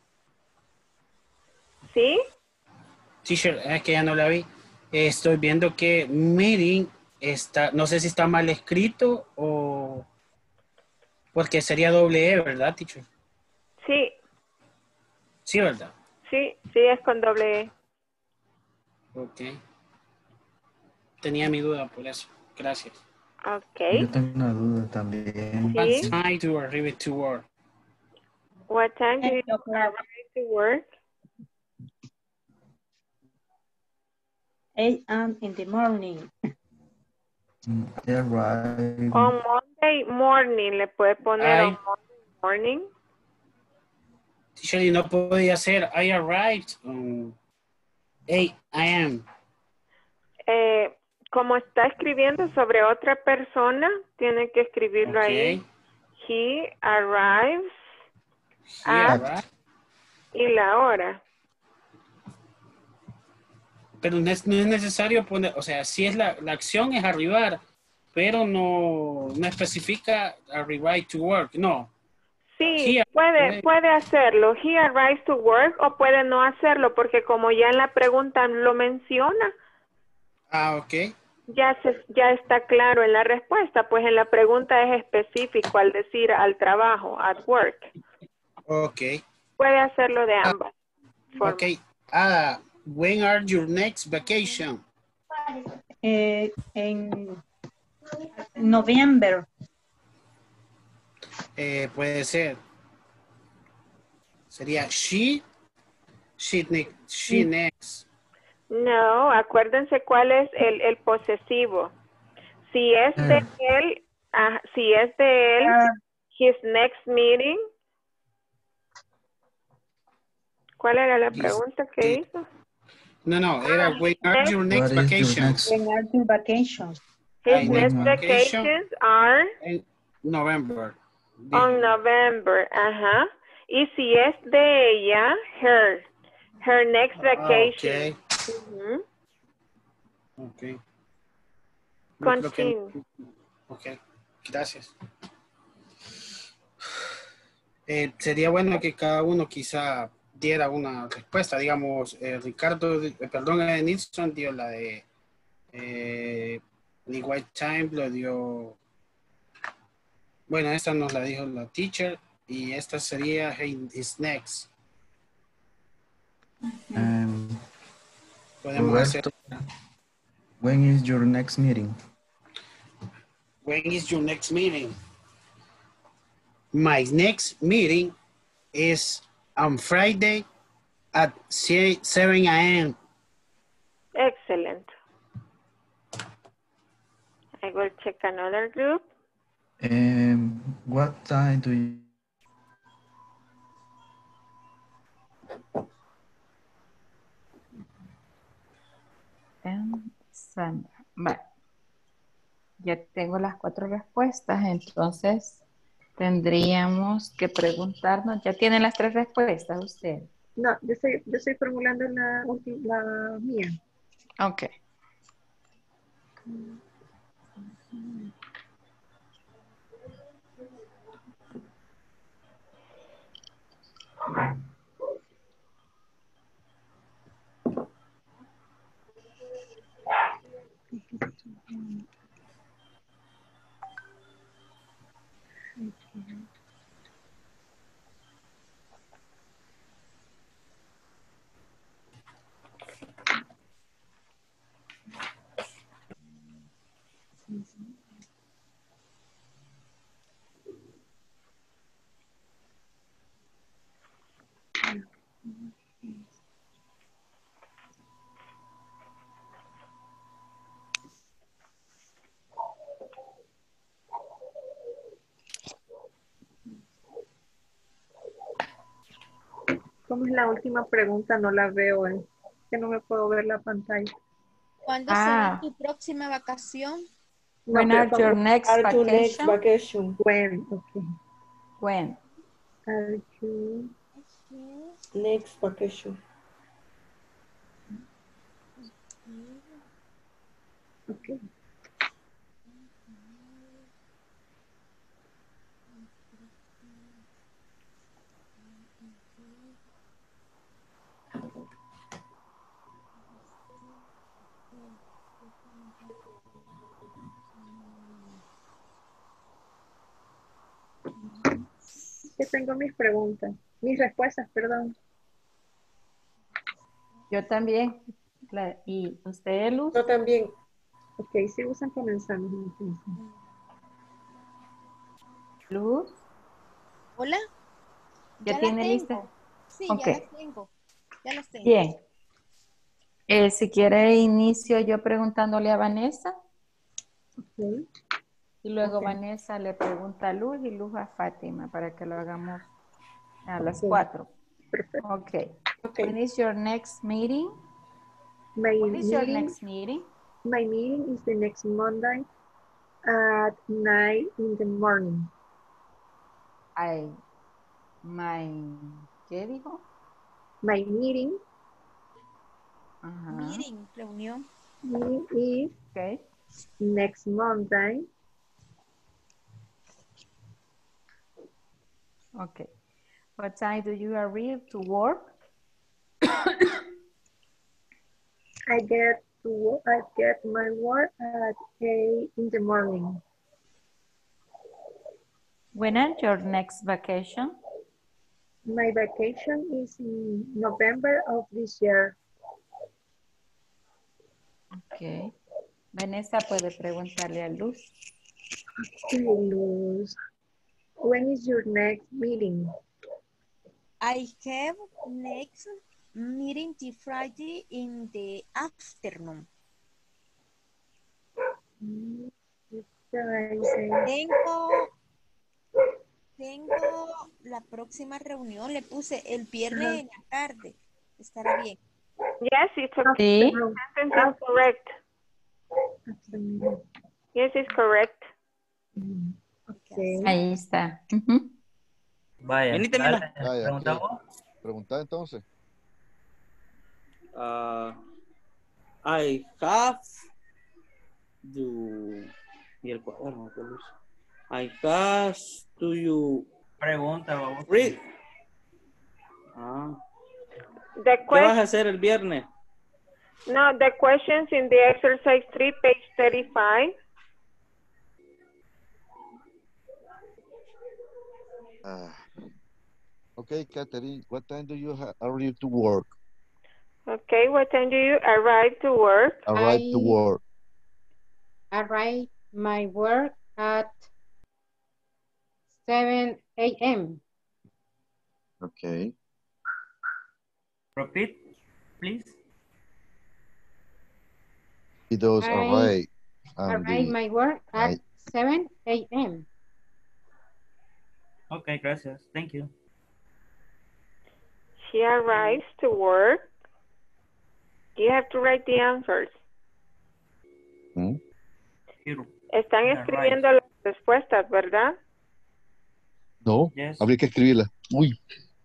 ¿Sí? Teacher, es que ya no la vi. Eh, estoy viendo que meeting está, no sé si está mal escrito o porque sería doble E, ¿verdad, teacher? Sí, Sí, ¿verdad? sí, sí, es con doble E. Ok. Tenía mi duda por eso. Gracias. Okay. Yo tengo una duda también. What Sí. time do you arrive to work? What time do you arrive to work? eight a m in the morning. Mm, I arrive. On Monday morning, le puede poner I- on Monday morning. Teacher, y no podía ser I arrived on eight a m Eh, como está escribiendo sobre otra persona, tiene que escribirlo Ok. ahí. He arrives He at arrived. y la hora. Pero no es, no es necesario poner, o sea, sí es la, la acción es arribar, pero no, no especifica arrive to work, no. Sí, He puede, arrived. puede hacerlo. He arrives to work o puede no hacerlo porque como ya en la pregunta lo menciona, Ah, ok. ya se, ya está claro en la respuesta. Pues en la pregunta es específico al decir al trabajo, at work. Ok. Puede hacerlo de ambas formas. Ok. Ah, when are your next vacation? Eh, en November. Eh, puede ser. Sería she, she, ne- she next. No, acuérdense cuál es el, el posesivo. Si es de Her. él, ah, si es de él, his next meeting. ¿Cuál era la His- pregunta que eh, hizo? No, no, era when are your next What is your vacation? next? When are your vacations? His I next When- vacation vacations are in November. on November. Ajá. Y si es de ella, her. Her next vacation. Ok, Ujú. ok. Yo creo que- Continue. Ok, gracias. Eh, sería bueno que cada uno quizá diera una respuesta. Digamos, eh, Ricardo, eh, perdón, eh, Nilsson dio la de eh, The White Time, lo dio. Bueno, esta nos la dijo la teacher y esta sería Hey, is next. Um, Podemos hacer. Roberto, when is your next meeting? When is your next meeting? My next meeting is on Friday at seven a m Excellent. I will check another group. Um, what time do you? En Sandra. Vale. Ya tengo las cuatro respuestas, entonces tendríamos que preguntarnos. ¿Ya tienen las tres respuestas usted? No, yo estoy, yo estoy formulando la, ulti- la mía. Ok. ¿Cómo es la última pregunta? No la veo, eh. que no me puedo ver la pantalla. ¿Cuándo Ah. será tu próxima vacación? No, When pero are ¿cómo? your next Are to next vacation? vacation? When, okay. When? Are you, Next vacation. okay. Que tengo mis preguntas, mis respuestas, perdón. Yo también. Cla- ¿Y usted, Luz? Yo también. Ok, si gustan comenzamos entonces. Luz, Hola. ¿ya Ya tiene las lista? tengo. Sí, Ok. ya las tengo. Ya las tengo. Bien. Eh, si quiere, inicio yo preguntándole a Vanessa. Okay. Y luego Ok. Vanessa le pregunta a Luz y Luz a Fátima para que lo hagamos a las Ok. cuatro. Perfecto. Okay. Okay. When is your next meeting? My When is your meeting, next meeting? my meeting is the next Monday at nine in the morning. I, my, ¿qué dijo? My meeting, Ajá. Meeting, reunión. meeting is Okay. next Monday Okay. What time do you arrive to work? I get to wo- I get my work at eight in the morning. When are your next vacation? My vacation is in November of this year. Okay. Vanessa puede preguntarle a Luz. Okay, Luz. When is your next meeting? I have next meeting the Friday in the afternoon. Mm, Friday. Tengo, tengo la próxima reunión, le puse el viernes en la tarde. Estará bien. Yes, it's okay. Sí. The sentence is correct. Afternoon. Yes, it's correct. Mm, Okay. Ahí está. Ujú. Vaya, Venite, dale, Mila. Vaya, pregunta ok. vos. Pregunta entonces. Uh, I have to... Y el cuaderno, ¿qué luz? I have to you Pregunta vos. read. Ah. The ¿Qué vas a question, hacer el viernes? no, the questions in the exercise three, page thirty-five. Ah. Okay, Catherine, what time do you ha- arrive to work? Okay, what time do you arrive to work? Arrive to I work. arrive my work at seven A M Okay. Repeat, please. He does I arrive on arrive the my work at night. seven A M Okay, gracias. Thank you. She arrives to work. You have to write the answers. Hmm? Here. Están Yeah, escribiendo las respuestas, ¿verdad? No, Yes. habría que escribirla. Uy.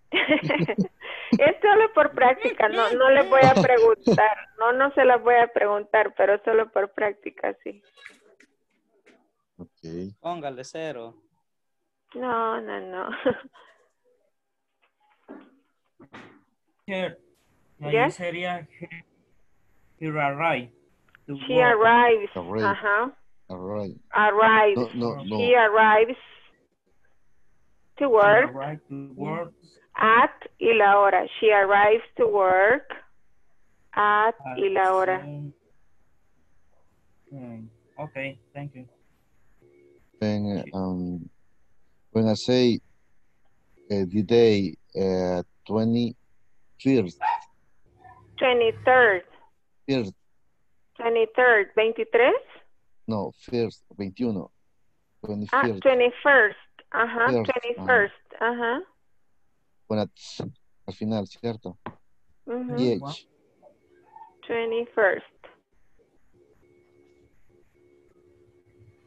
Es solo por práctica, no, no les voy a preguntar, no, no se las voy a preguntar, pero solo por práctica, sí. Okay. Póngale cero. No, no, no. Here. Ahí Yes? sería here, here arrive. To She work. arrives, Arrive. ajá, Arrive. arrives. No, no, no. She arrives to She work arrive to work at y la hora. She arrives to work at at y la hora. seven. Hmm, okay, thank you. When, um, when I say uh, the day uh, twenty-first, twenty-third, first, twenty-third, veintitrés. no, first, twenty-one, Ah, twenty-first, twenty-first, ajá, First, twenty-first, ajá. bueno, tss, al final, ¿cierto? Ujú. H. twenty-first.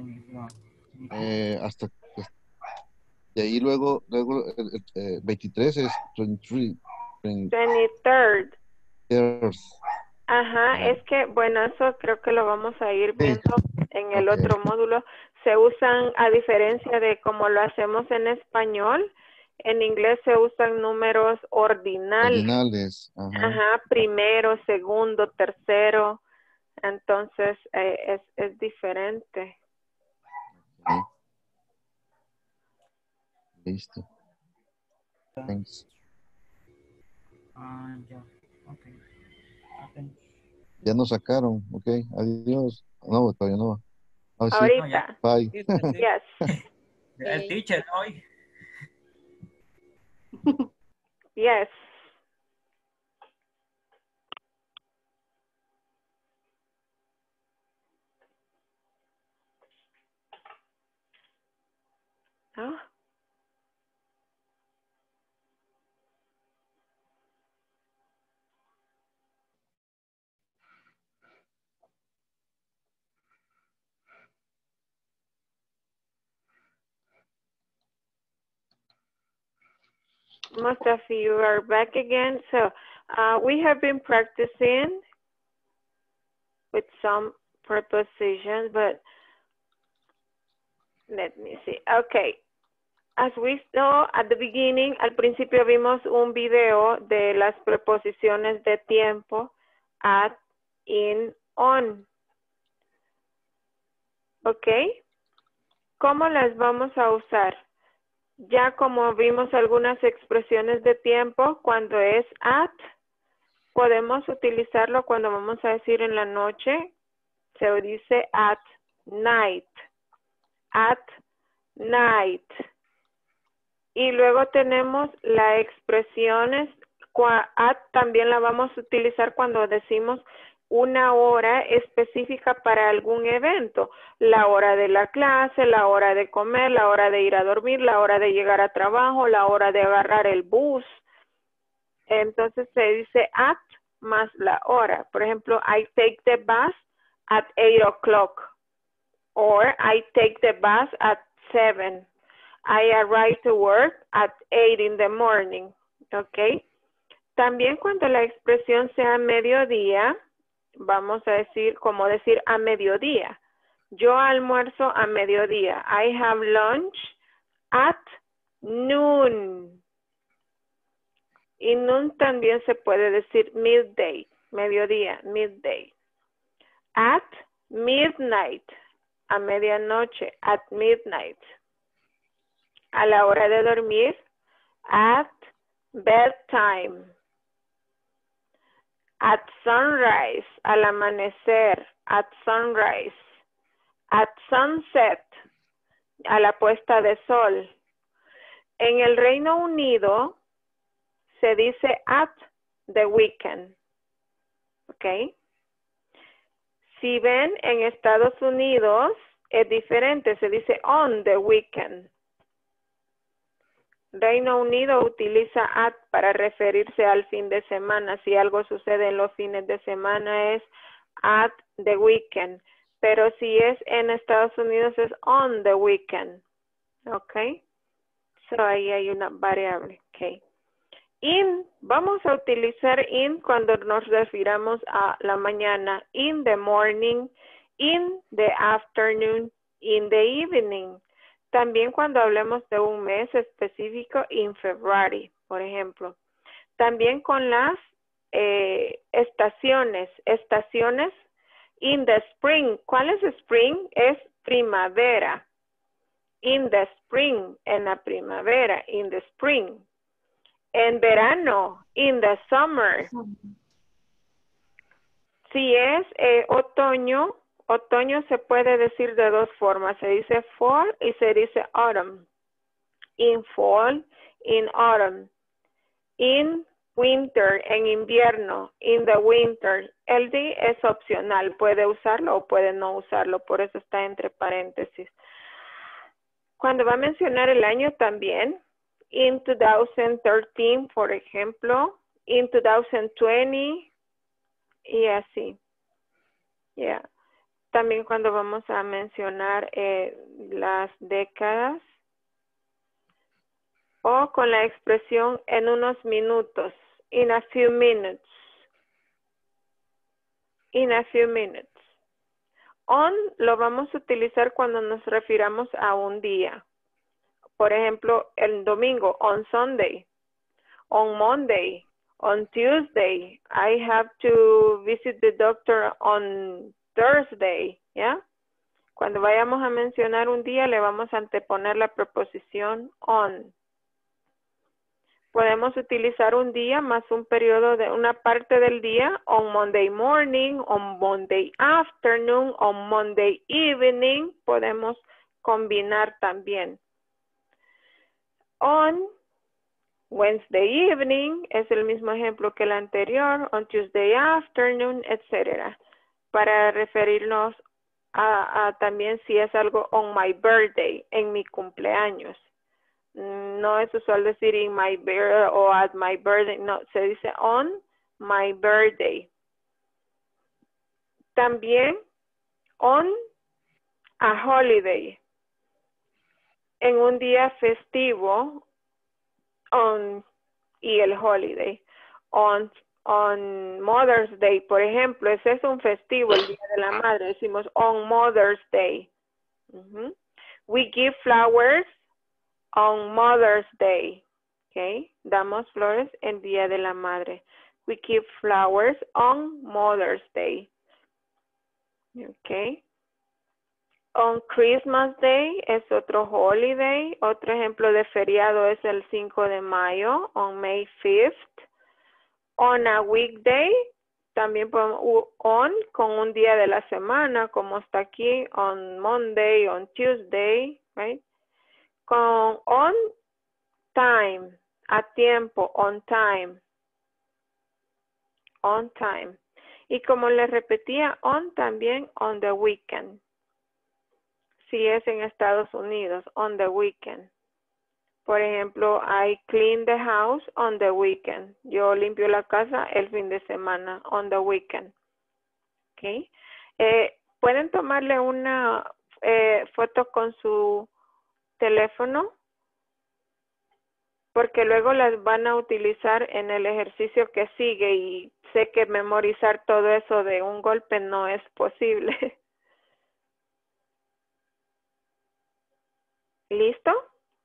definición. Eh, hasta de ahí luego, luego el, el, eh, veintitrés es veintitrés. twenty-third. veintitrés. Ajá, Ah, es que, bueno, eso creo que lo vamos a ir sí. viendo en el Ok. otro módulo. Se usan, a diferencia de como lo hacemos en español, en inglés se usan números ordinales. Ordinales. Ajá. Ajá, primero, segundo, tercero. Entonces, eh, es, es diferente. Ok. Listo. Thanks. Ah, ya. Ok. Ok. Ya nos sacaron. Ok. Adiós. No, todavía no. Ah, sí. No, ya. Ahorita. Bye. Yes. El teacher hoy. Yes. ¿No? Most of you are back again. So uh, we have been practicing with some prepositions, but let me see. Okay. As we saw at the beginning, al principio vimos un video de las preposiciones de tiempo, at, in, on. ¿Ok? ¿Cómo las vamos a usar? Ya como vimos algunas expresiones de tiempo, cuando es at, podemos utilizarlo cuando vamos a decir en la noche, se dice at night, at night. Y luego tenemos las expresiones, at también la vamos a utilizar cuando decimos una hora específica para algún evento. La hora de la clase, la hora de comer, la hora de ir a dormir, la hora de llegar a trabajo, la hora de agarrar el bus. Entonces se dice at más la hora. Por ejemplo, I take the bus at eight o'clock. Or I take the bus at seven. I arrive to work at eight in the morning. ¿Ok? También cuando la expresión sea mediodía, vamos a decir, como decir a mediodía. Yo almuerzo a mediodía. I have lunch at noon. Y noon también se puede decir midday, mediodía, midday. At midnight, a medianoche, at midnight. A la hora de dormir, at bedtime. At sunrise, al amanecer, at sunrise. At sunset, a la puesta de sol. En el Reino Unido se dice at the weekend. ¿Ok? Si ven, en Estados Unidos es diferente, se dice on the weekend. Reino Unido utiliza at para referirse al fin de semana. Si algo sucede en los fines de semana es at the weekend. Pero si es en Estados Unidos es on the weekend. ¿Ok? So ahí hay una variable. Ok. In, vamos a utilizar in cuando nos refiramos a la mañana. In the morning, in the afternoon, in the evening. También cuando hablemos de un mes específico, in February, por ejemplo. También con las eh, estaciones. Estaciones, in the spring. ¿Cuál es spring? Es primavera. In the spring, en la primavera, in the spring. En verano, in the summer. Si es eh, otoño, otoño se puede decir de dos formas. Se dice fall y se dice autumn. In fall, in autumn. In winter, en invierno. In the winter. El D es opcional. Puede usarlo o puede no usarlo. Por eso está entre paréntesis. Cuando va a mencionar el año también. In two thousand thirteen, por ejemplo. In two thousand twenty. Y así. Yeah. también cuando vamos a mencionar eh, las décadas o con la expresión en unos minutos, in a few minutes, in a few minutes. On lo vamos a utilizar cuando nos refiramos a un día. Por ejemplo, el domingo, on Sunday, on Monday, on Tuesday. I have to visit the doctor on Thursday, ¿ya? Cuando vayamos a mencionar un día, le vamos a anteponer la preposición on. Podemos utilizar un día más un periodo de una parte del día, on Monday morning, on Monday afternoon, on Monday evening. Podemos combinar también. On Wednesday evening es el mismo ejemplo que el anterior, on Tuesday afternoon, etcétera. Para referirnos a, a también si es algo on my birthday, en mi cumpleaños. No es usual decir in my birthday o at my birthday, no, se dice on my birthday. También on a holiday, en un día festivo, on y el holiday. On, on Mother's Day, por ejemplo, ese es un festivo, el Día de la Madre, decimos on Mother's Day. Uh-huh. We give flowers on Mother's Day, okay? Damos flores el Día de la Madre. We give flowers on Mother's Day, okay? On Christmas Day es otro holiday. Otro ejemplo de feriado es el cinco de mayo, on May fifth. On a weekday, también podemos on con un día de la semana, como está aquí, on Monday, on Tuesday, right? Con on time, a tiempo, on time, on time. Y como les repetía, on también on the weekend. Si es en Estados Unidos, on the weekend. Por ejemplo, I clean the house on the weekend. Yo limpio la casa el fin de semana, on the weekend. Okay. Eh, Pueden tomarle una eh, foto con su teléfono, porque luego las van a utilizar en el ejercicio que sigue y sé que memorizar todo eso de un golpe no es posible. ¿Listo?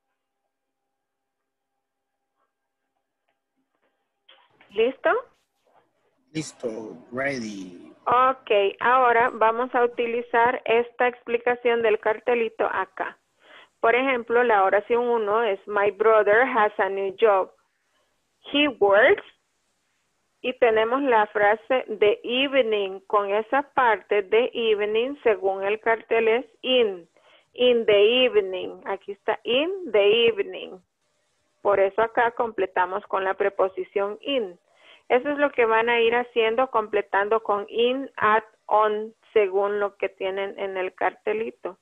¿Listo? Listo, ready. Ok, ahora vamos a utilizar esta explicación del cartelito acá. Por ejemplo, la oración uno es My brother has a new job. He works. Y tenemos la frase the evening. Con esa parte de evening, según el cartel, es in. In the evening. Aquí está in the evening. Por eso acá completamos con la preposición in. Eso es lo que van a ir haciendo, completando con in, at, on, según lo que tienen en el cartelito.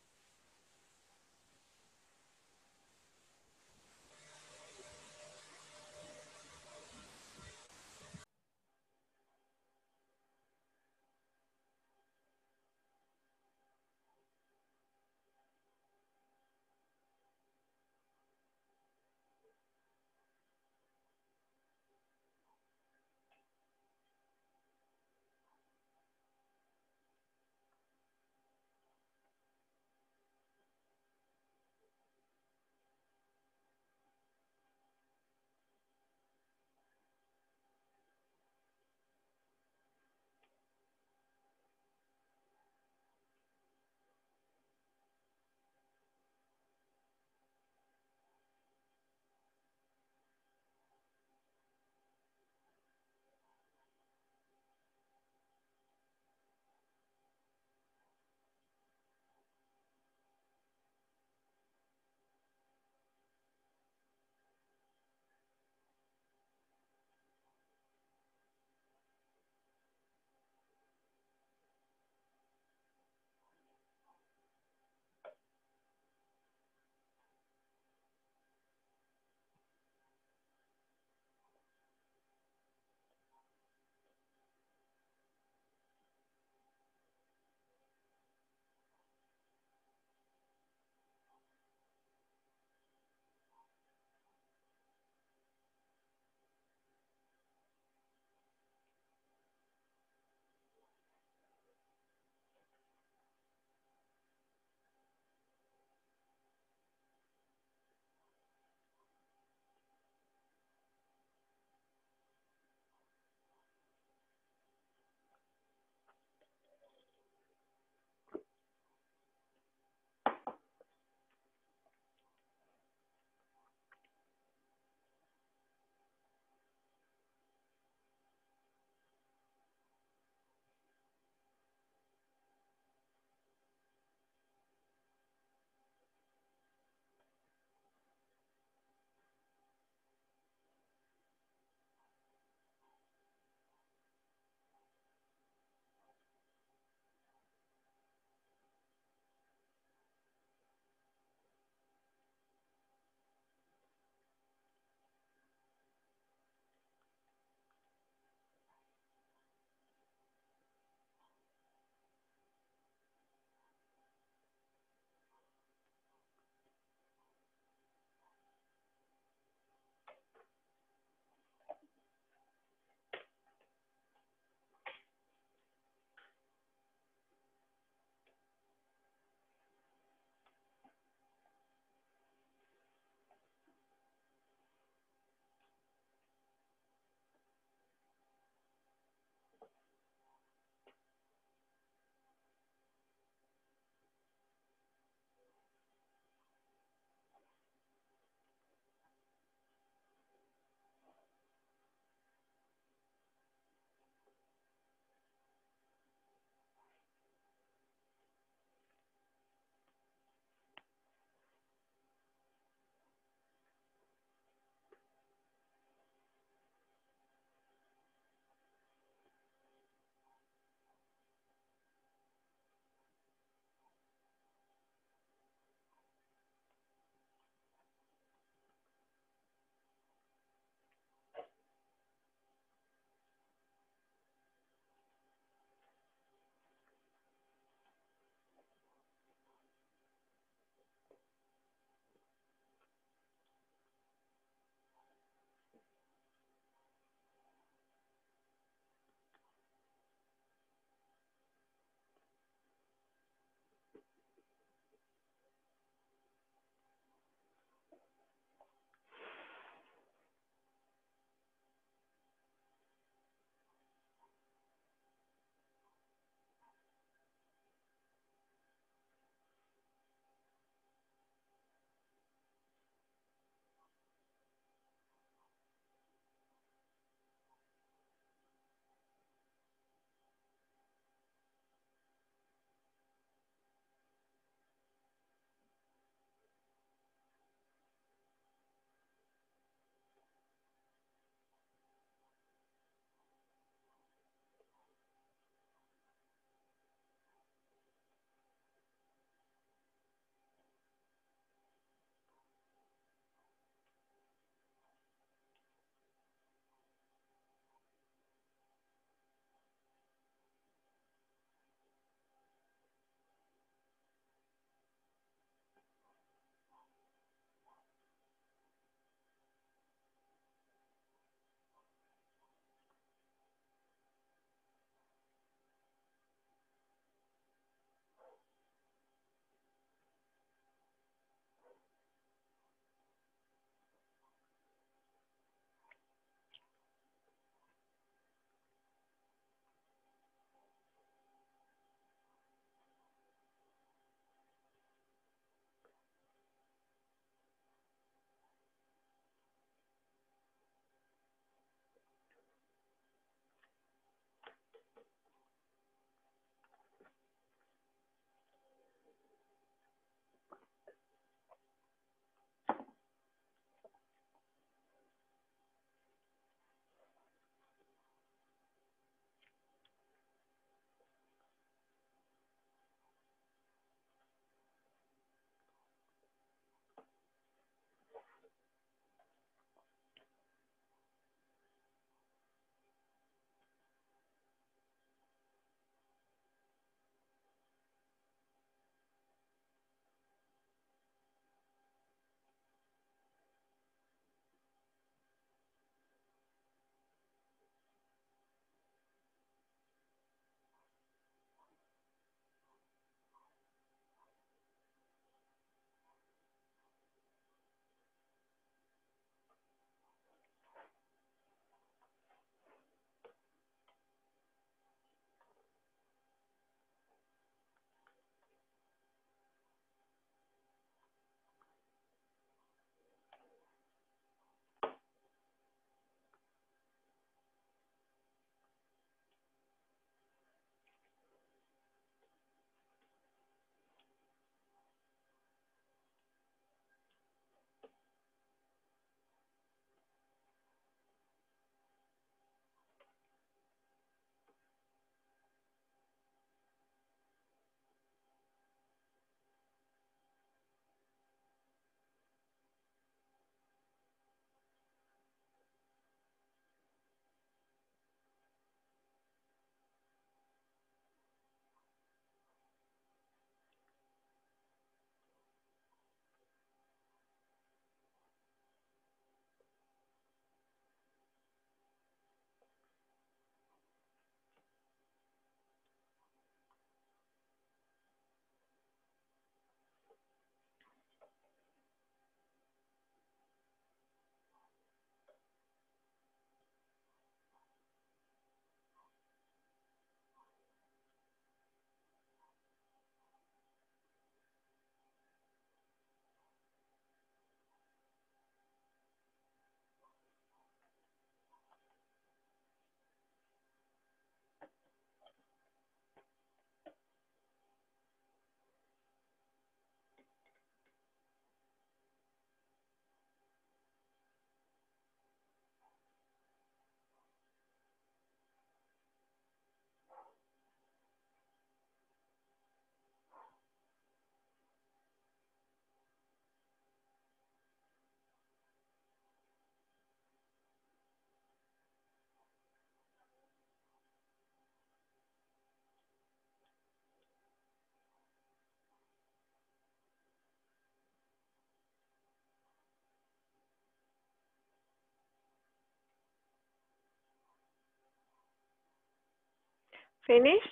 Finished?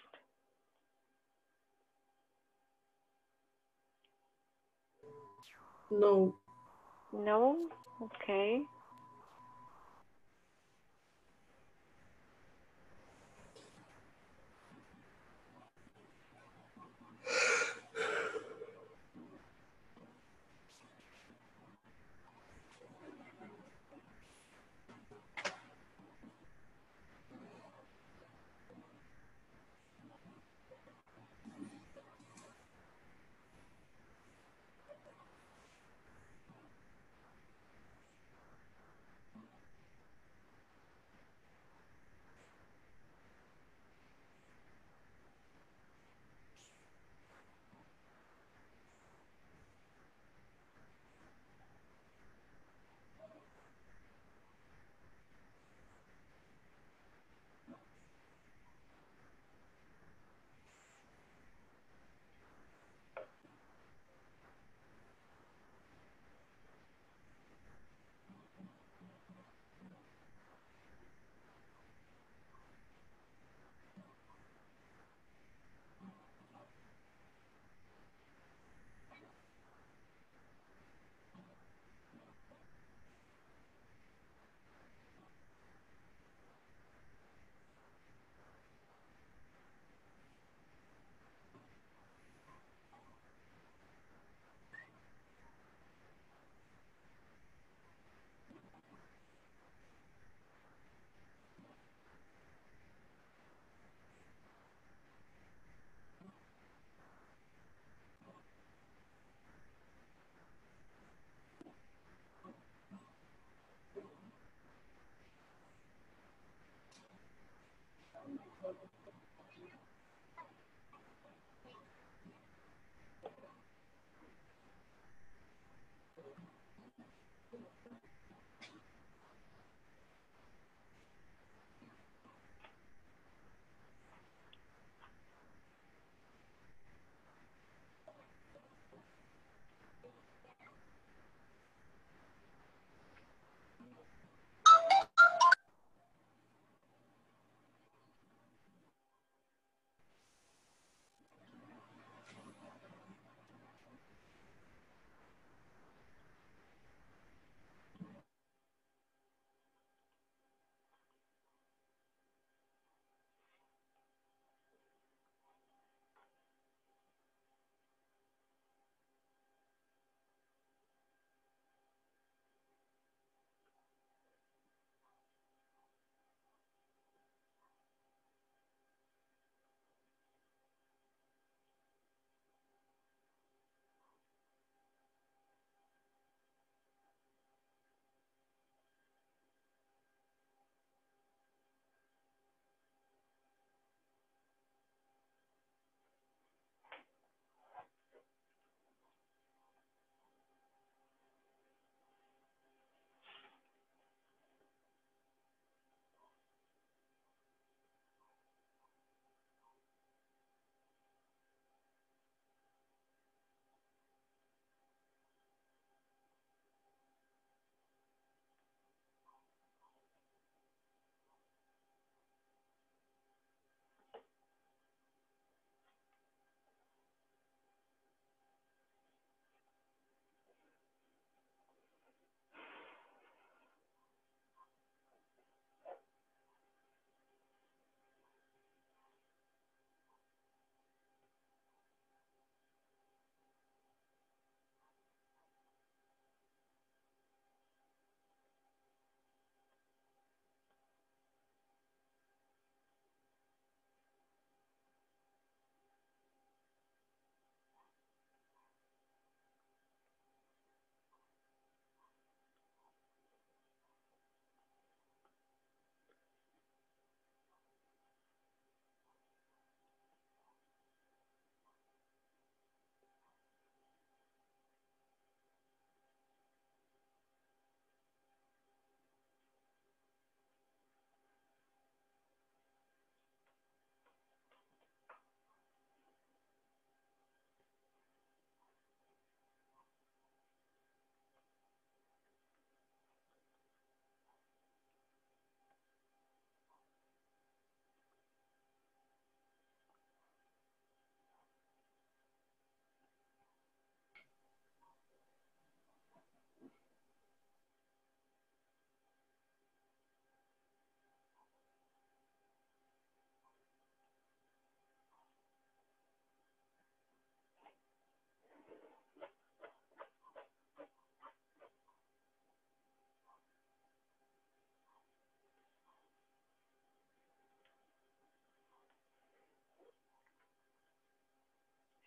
No. No? Okay.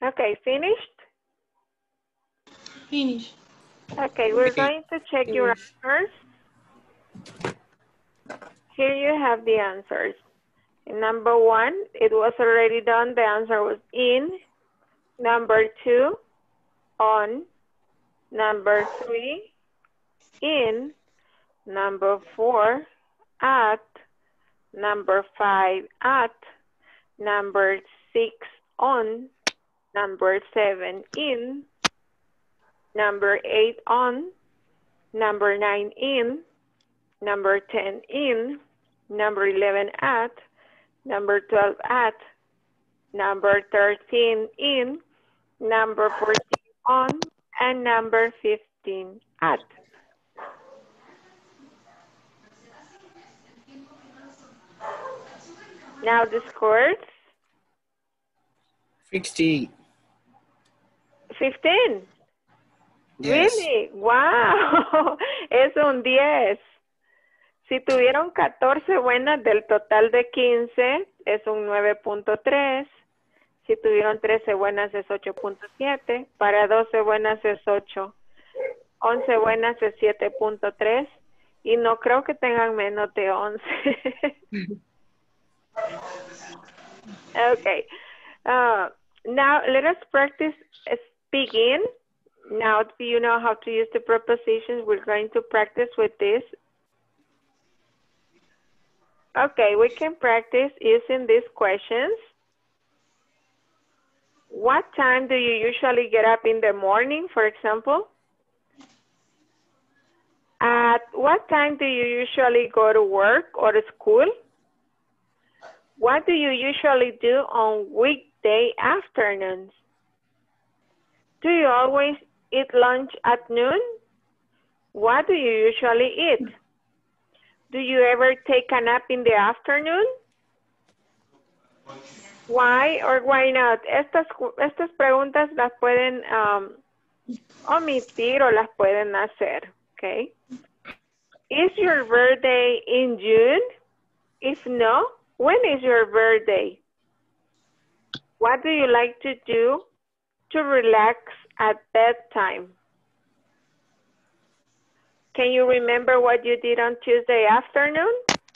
Okay, finished? Finish. Okay, we're Okay. going to check your answers. Here you have the answers. In number one, it was already done. The answer was in. Number two, on. Number three, in. Number four, at. Number five, at. Number six, on. Number seven, in. Number eight, on. Number nine, in. Number ten, in. Number eleven, at. Number twelve, at. Number thirteen, in. Number fourteen, on. And number fifteen, at. Now the scores. sixteen. fifteen. Yes. Really? Wow. Es un diez. Si tuvieron catorce buenas del total de quince, es un nueve punto tres. Si tuvieron trece buenas es ocho punto siete. Para doce buenas es ocho. once buenas es siete punto tres. Y no creo que tengan menos de once. Okay. Uh, now let us practice speaking. Now do you know how to use the prepositions? We're going to practice with this. Okay, we can practice using these questions. What time do you usually get up in the morning, for example? At what time do you usually go to work or to school? What do you usually do on weekday afternoons? Do you always eat lunch at noon? What do you usually eat? Do you ever take a nap in the afternoon? Why or why not? Estas, estas preguntas las pueden um, omitir o las pueden hacer, okay? Is your birthday in June? If no, when is your birthday? What do you like to do to relax at bedtime? Can you remember what you did on Tuesday afternoon?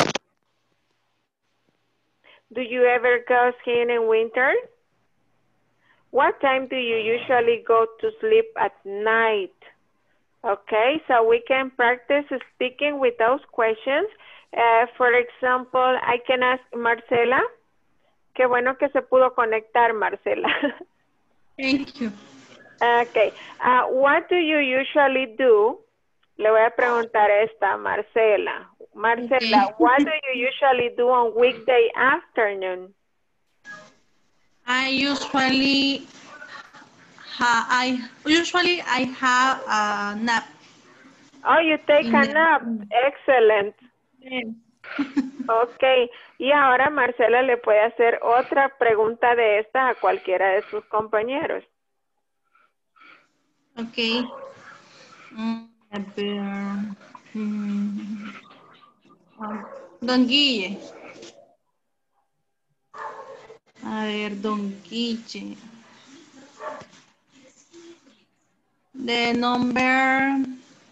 Do you ever go skiing in winter? What time do you usually go to sleep at night? Okay, so we can practice speaking with those questions. Uh, for example, I can ask Marcela. Qué bueno que se pudo conectar, Marcela. Thank you. Okay, uh, what do you usually do? Le voy a preguntar esta a Marcela. Marcela, Okay. what do you usually do on weekday afternoon? I usually ha I usually I have a nap. Oh, you take In a the- nap. Excellent. Ok, y ahora Marcela le puede hacer otra pregunta de esta a cualquiera de sus compañeros. Okay. Mm, a ver, mm, ah, Don Guille. A ver, Don Guille. The number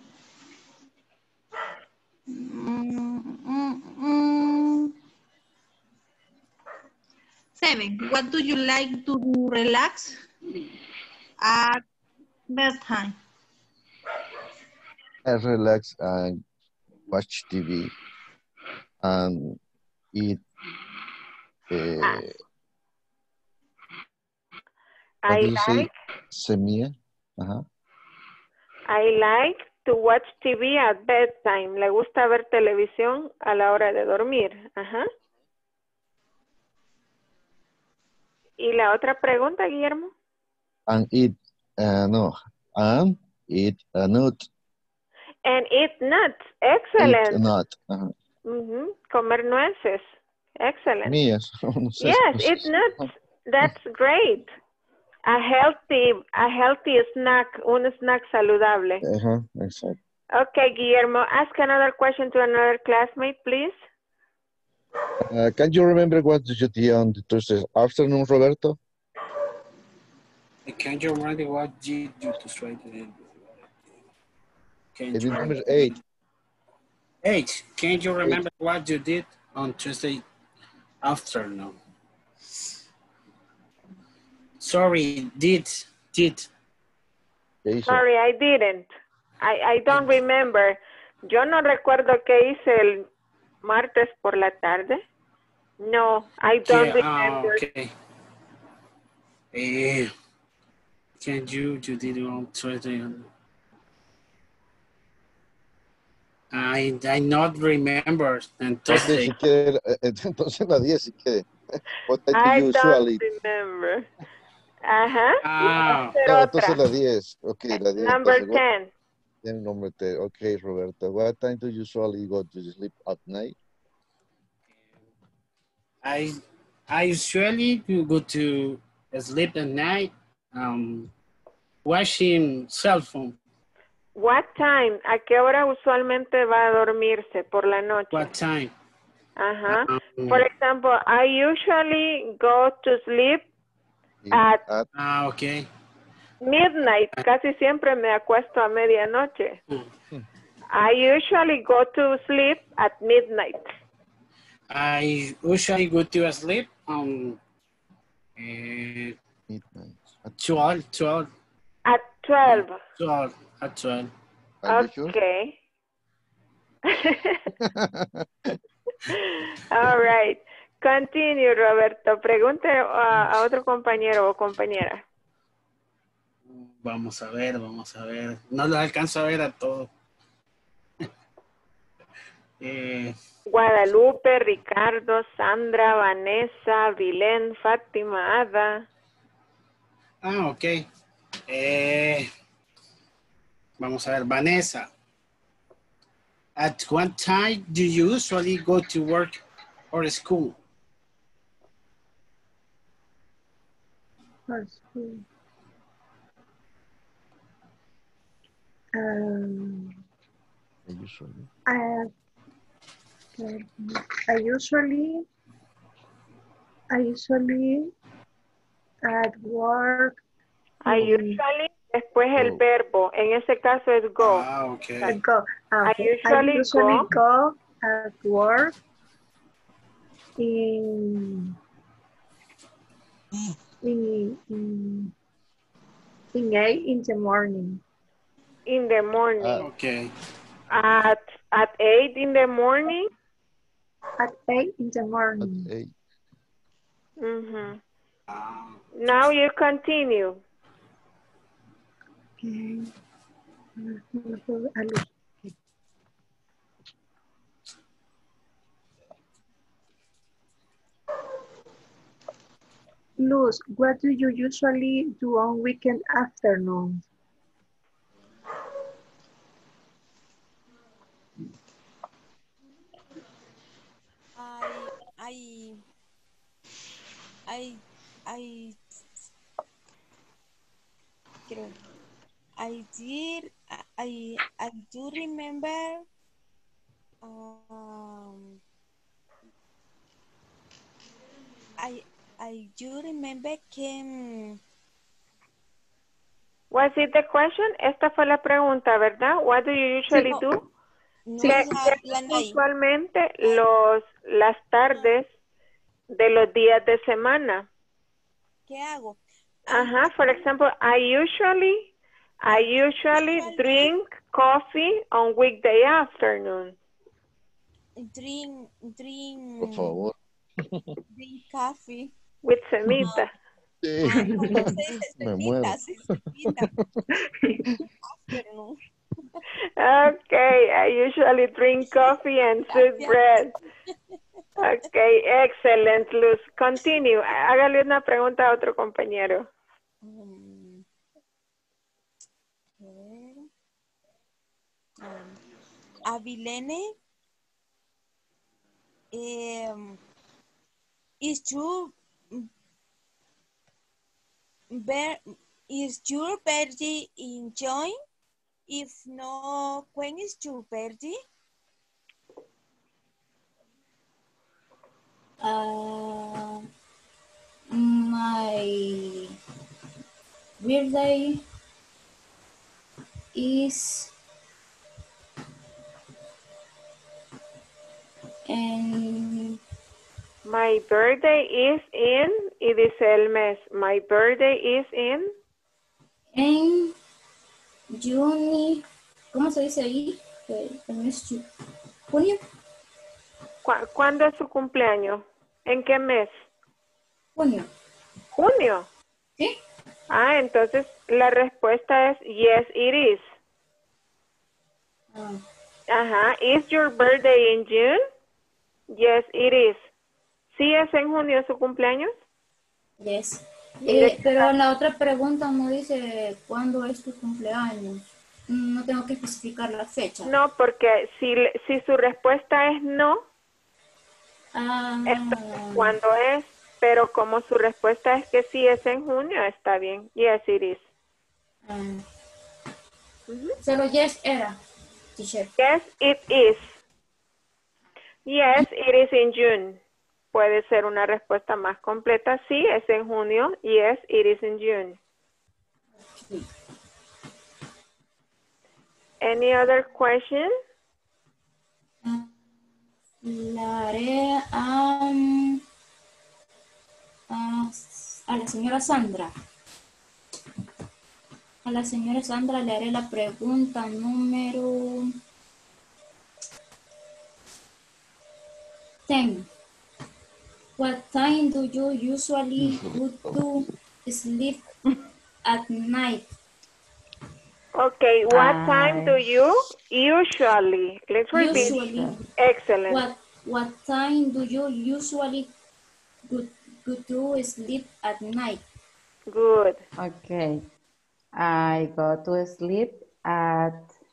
mm, mm, mm, seven. What do you like to do relax at bedtime? I relax and watch T V and eat. Uh, what I do you say? like, Semilla. Ajá. I like to watch T V at bedtime. Le gusta ver televisión a la hora de dormir. Ajá. ¿Y la otra pregunta, Guillermo? And eat. Uh, no. And eat a nut. And eat nuts. Eat Excellent. a nut. Ajá. Ujú, comer nueces. Excellent. Semillas. No sé, Yes, no sé. eat nuts. That's great. A healthy, a healthy snack, un snack saludable. Ajá, exacto. Okay, Guillermo, ask another question to another classmate, please. Uh, can you remember what did you do on the Thursday afternoon, Roberto? Can you remember what did you to try to do? Can El you número remember? eight. Eight. Can you remember what you did on Tuesday afternoon? Sorry, did, did. Sorry, I didn't. I, I don't remember. Yo no recuerdo qué hice el martes por la tarde. No, I don't Yeah, ah, remember. okay. Eh, can you, you did on Tuesday? I, I not remember. Entonces, si quiere, eh, entonces la diez si quiere. What time do I you don't usually? remember. Ajá. Ah. Hacer No, otra. entonces la diez. Ok, la diez. Number Entonces, what- ten. el nombre te, ok, Roberto. What time do you usually go to sleep at night? I I usually go to sleep at night um, watching cell phone. What time? ¿A qué hora usualmente va a dormirse por la noche? What time? Ajá. Um, For example, I usually go to sleep at ah, okay. midnight. Casi siempre me acuesto a medianoche. I usually go to sleep at midnight. I usually go to sleep um uh, twelve, twelve, At twelve. twelve, at twelve. Okay. All right. Continue, Roberto. Pregunte a, a otro compañero o compañera. Vamos a ver, vamos a ver. No los alcanzo a ver a todos. eh, Guadalupe, Ricardo, Sandra, Vanessa, Vilén, Fátima, Ada. ah, ok. Eh, vamos a ver, Vanessa. At what time do you usually go to work or school? For school. Um, Usually. I, I usually, I usually at work. I in- usually, después el verbo. En ese caso es go. Ah, ok. at go. Ah, I okay. usually I usually go- go at work in in in, in eight in the morning. In the morning. Okay. At, at eight in the morning. At eight in the morning. Eight. Mhm. Now you continue. Okay. Luz, what do you usually do on weekend afternoons? I, I, I, I, quiero ver. I did, I, I do remember, um, I, I do remember que, Was it the question? Esta fue la pregunta, ¿verdad? What do you usually no, do? no ¿Qué- hija, qué la haces Nay. usualmente los, las tardes de los días de semana? ¿Qué hago? Ajá, for example, I usually, I usually drink coffee on weekday afternoon. Drink, drink, Por favor. drink coffee. With semita. Sí. Ah, ¿cómo se dice? Me muero. Semita, sí, semita. Afternoon. Okay, I usually drink coffee and sweet bread. Okay, excellent, Luz. Continue. Hágale una pregunta a otro compañero. Um, a ver. Um, Avilene, um, is you ver, is your birthday enjoying? If no, when is your birthday? Uh, my birthday is en My birthday is in, y dice el mes. My birthday is in. en Juni, ¿cómo se dice ahí? El, el mes ju- junio, ¿Cu- ¿Cuándo es su cumpleaños? ¿En qué mes? junio. ¿Junio? ¿Sí? Ah, entonces la respuesta es yes, it is. Ah, Ajá. Is your birthday in June? Yes, it is. ¿Sí es en junio su cumpleaños? yes. ¿Y Eh, de qué pero en la otra pregunta no dice cuándo es tu cumpleaños. No tengo que especificar la fecha. No, porque si, le- si su respuesta es no, Ah, entonces ¿cuándo es? Pero como su respuesta es que sí es en junio, está bien. Yes, it is. ah, solo yes era, teacher. Yes, it is. Yes, it is in June. Puede ser una respuesta más completa. Sí, es en junio. Yes, it is in June. Any other question? La haré a, mm, a, a la señora Sandra. A la señora Sandra le haré la pregunta número ten. What time do you usually go to sleep at night? Okay, what time Ay. do you usually? Let's repeat. Usually. Excellent. What what time do you usually go, go to sleep at night? Good. Okay. I go to sleep at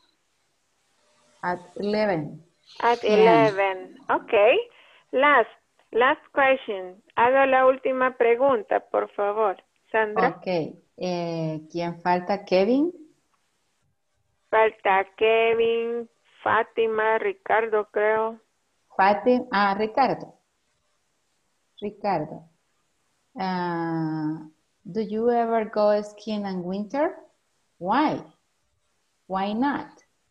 at eleven. At p m. eleven. Okay. Last, last question. Haga la última pregunta, por favor. Sandra. Okay. Eh, ¿quién falta? Kevin. Falta Kevin, Fátima, Ricardo, creo. Fátima. Ah, Ricardo. Ricardo. Uh, do you ever go skiing in winter? Why? Why not?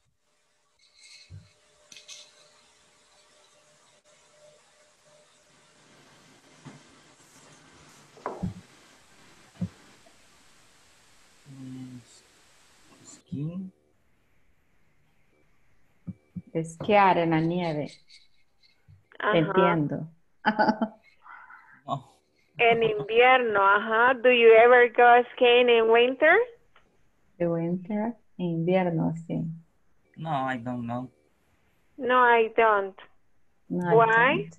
Mm, Skiing. Esquiar en la nieve. Ajá. Entiendo. No. En invierno, ajá. Do you ever go skiing in winter? De winter, invierno, sí. No, I don't know. No, I don't. No, I Why? don't.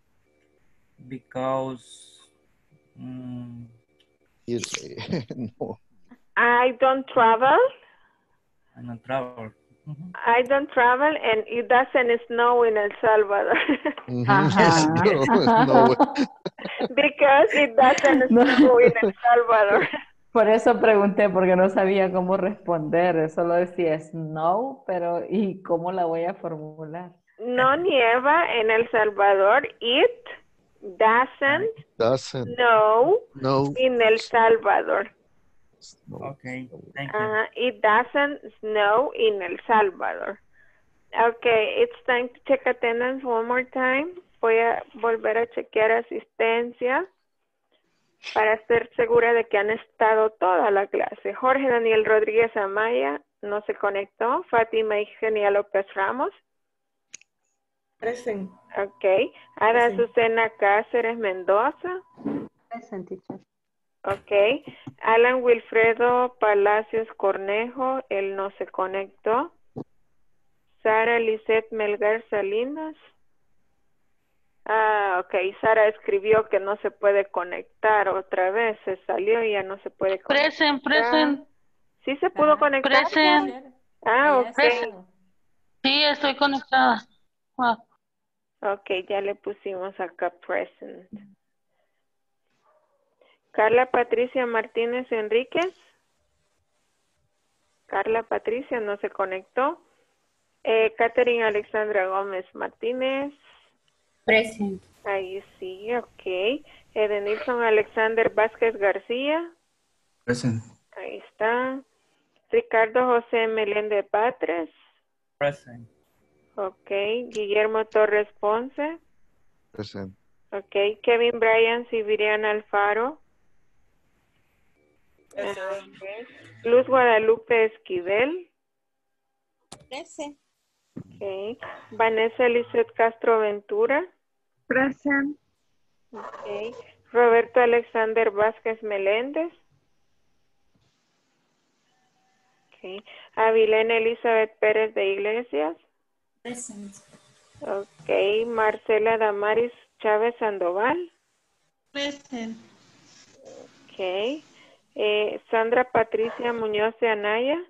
Because mm, Yes, no. I don't travel. I don't travel. Mhm. I don't travel and it doesn't snow in El Salvador. Mhm, yes, no, no. Because it doesn't No. snow in El Salvador. Por eso pregunté, porque no sabía cómo responder. Solo decía no, pero ¿y cómo la voy a formular? No nieva en El Salvador. It doesn't Doesn't. snow No. in El Salvador. Okay, thank you. Uh, it doesn't snow in El Salvador. Okay, it's time to check attendance one more time. Voy a volver a chequear asistencia para estar segura de que han estado toda la clase. Jorge Daniel Rodríguez Amaya no se conectó. Fátima Eugenia López Ramos. Present. Ok. Ada Present. Azucena Cáceres Mendoza. Present, teacher. Ok. Alan Wilfredo Palacios Cornejo, él no se conectó. Sara Lisette Melgar Salinas. Ah, ok. Sara escribió que no se puede conectar otra vez. Se salió y ya no se puede conectar. Present, present. ¿Sí se pudo conectar? Present. Ah, ok. Present. Sí, estoy conectada. Ah. Ok, ya le pusimos acá present. Carla Patricia Martínez Enríquez. Carla Patricia no se conectó. Eh, Catherine Alexandra Gómez Martínez. Present. Ahí sí, ok. Edenilson Alexander Vázquez García. Present. Ahí está. Ricardo José Meléndez Batres. Present. Ok. Guillermo Torres Ponce. Present. Ok. Kevin Bryan Sibiriana Alfaro. Okay. Luz Guadalupe Esquivel. Present. Okay. Vanessa Elizabeth Castro Ventura. Present. Okay. Roberto Alexander Vázquez Meléndez. Okay. Avilena Elizabeth Pérez de Iglesias. Present. Ok. Marcela Damaris Chávez Sandoval. Present. Ok. Eh, Sandra Patricia Muñoz de Anaya.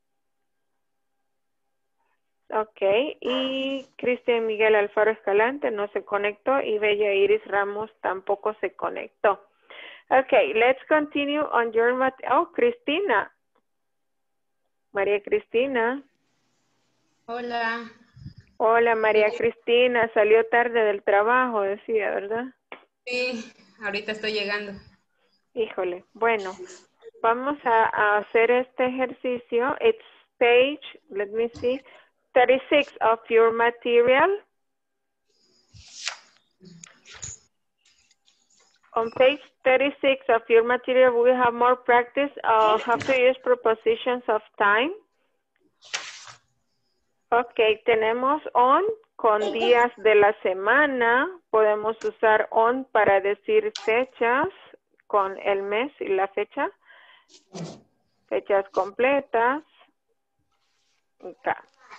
Ok. Y Cristian Miguel Alfaro Escalante no se conectó y Bella Iris Ramos tampoco se conectó. Ok. Let's continue on your mat. Oh, Cristina. María Cristina. Hola. Hola, María Cristina. Salió tarde del trabajo, decía, ¿verdad? Sí, ahorita estoy llegando. Híjole. Bueno, vamos a, a hacer este ejercicio. It's page, let me see, thirty-six of your material. On page thirty-six of your material, we have more practice of how to use prepositions of time. Ok, tenemos on con días de la semana. Podemos usar on para decir fechas con el mes y la fecha. Fechas completas. Okay.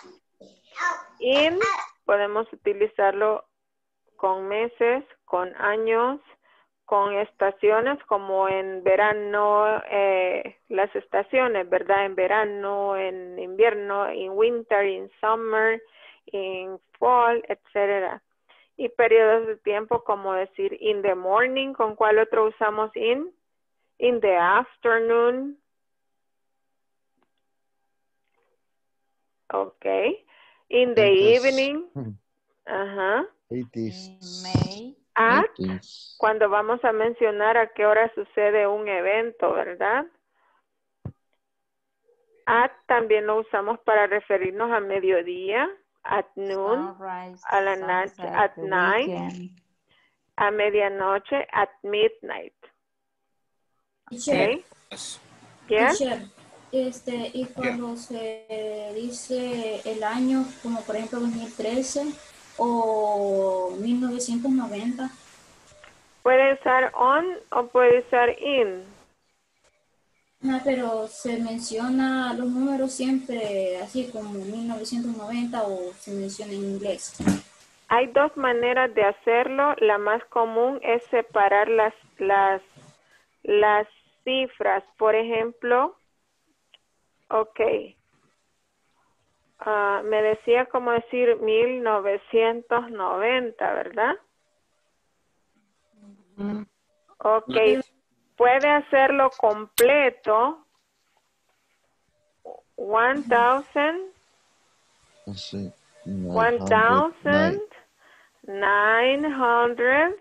In podemos utilizarlo con meses, con años, con estaciones, como en verano, eh, las estaciones, ¿verdad? En verano, en invierno, en winter, en summer, en fall, etcétera. Y periodos de tiempo, como decir in the morning, ¿con cuál otro usamos in? In the afternoon. Ok. In the evening. Ajá. May. At, cuando vamos a mencionar a qué hora sucede un evento, ¿verdad? At también lo usamos para referirnos a mediodía, at noon, Sunrise, a la noche, sunset, at the night, weekend. a medianoche, at midnight. Teacher, Yes? teacher, este, y cuando se dice el año, como por ejemplo dos mil trece o mil novecientos noventa. Puede usar on o puede usar in. No, pero se menciona los números siempre así como mil novecientos noventa o se menciona en inglés. Hay dos maneras de hacerlo. La más común es separar las, las, las cifras. Por ejemplo, ok. Uh, me decía como decir mil novecientos noventa, ¿verdad? Ok. Puede hacerlo completo. One thousand. One thousand nine hundred.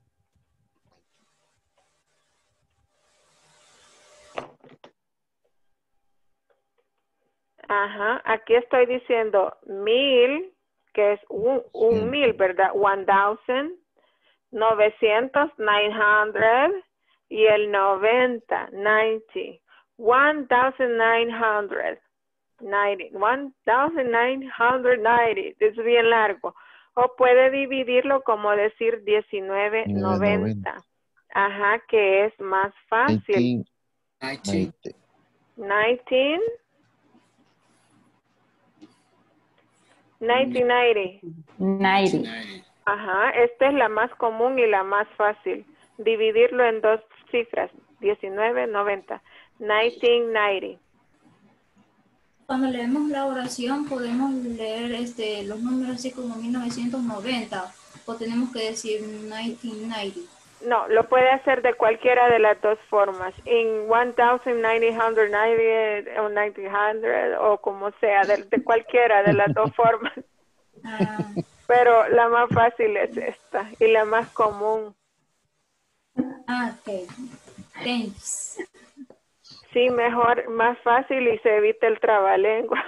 Ajá, aquí estoy diciendo mil, que es un, un mil, ¿verdad? One thousand, novecientos, nine hundred, y el noventa, ninety. One thousand nine hundred ninety. One thousand nine hundred ninety. Es bien largo. O puede dividirlo como decir diecinueve noventa. Ajá, que es más fácil. nineteen. nineteen. nineteen ninety. ninety. Ajá, esta es la más común y la más fácil. Dividirlo en dos cifras, diecinueve noventa. nineteen ninety. Cuando leemos la oración podemos leer este, los números así como mil novecientos noventa o tenemos que decir mil novecientos noventa. No, lo puede hacer de cualquiera de las dos formas. En one thousand nine hundred ninety o nineteen hundred o como sea, de, de cualquiera de las dos formas. Ah. Pero la más fácil es esta y la más común. Ah, ok. Thanks. Si Sí, mejor, más fácil y se evita el trabalengua.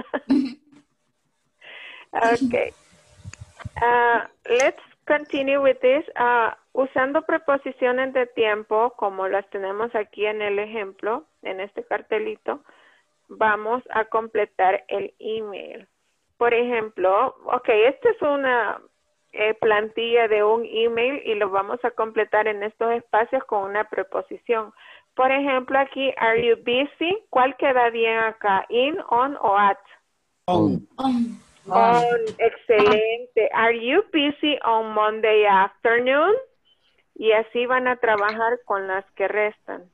Okay. Uh, let's continue with this. Uh, usando preposiciones de tiempo, como las tenemos aquí en el ejemplo, en este cartelito, vamos a completar el email. Por ejemplo, ok, esta es una eh, plantilla de un email y lo vamos a completar en estos espacios con una preposición. Por ejemplo, aquí, are you busy? ¿Cuál queda bien acá? In, on o at? On. On. On, excelente. Are you busy on Monday afternoon? Y así van a trabajar con las que restan.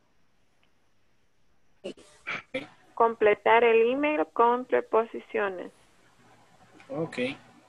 Completar el email con preposiciones. Ok.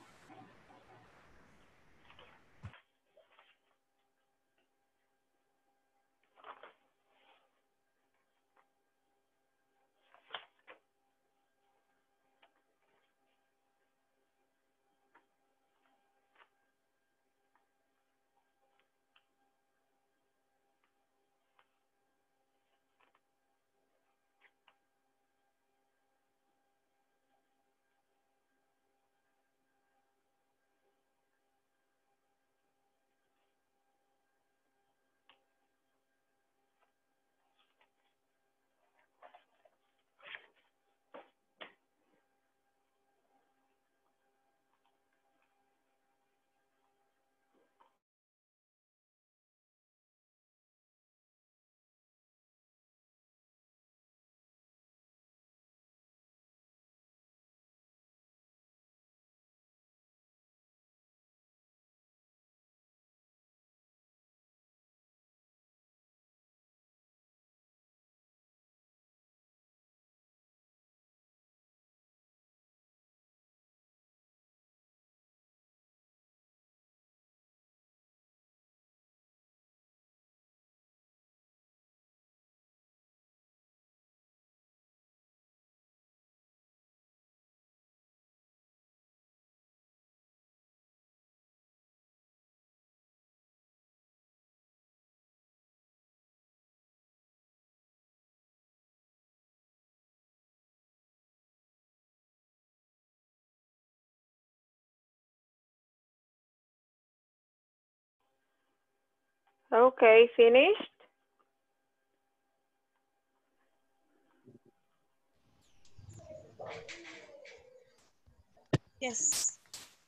Okay, finished? Yes.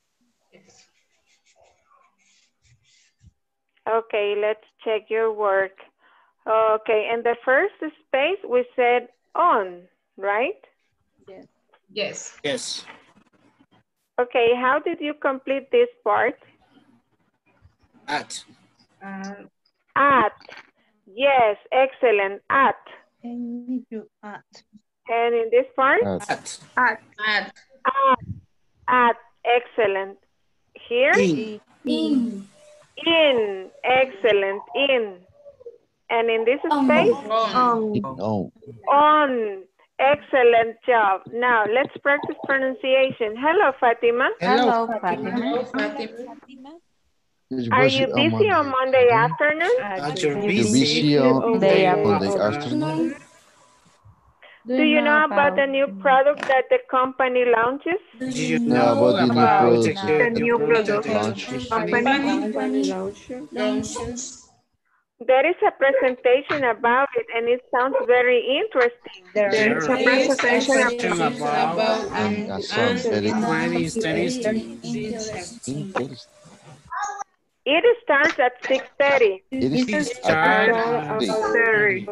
Okay, let's check your work. Okay, in the first space we said on, right? Yes. Yes. Yes. Okay, how did you complete this part? At. Uh, At. Yes, excellent. At. And you at. And in this part? At. At. At. At. At. Excellent. Here? In. In. In. Excellent. In. And in this On. space? On. No. On. Excellent job. Now, let's practice pronunciation. Hello, Fatima. Hello, Hello, Fatima. Fatima. Are you busy on Monday afternoon? At your You're busy. busy on Monday Monday afternoon. afternoon. Do you know about the new product that the company launches? Do you Yeah, know about the new about products the that The new product product launches. company. Company Launcher. launches. There is a presentation about it and it sounds very interesting. There is a presentation Presentation about about And an that sounds very very interesting. interesting. interesting. It starts at six thirty. It It is start at at Very.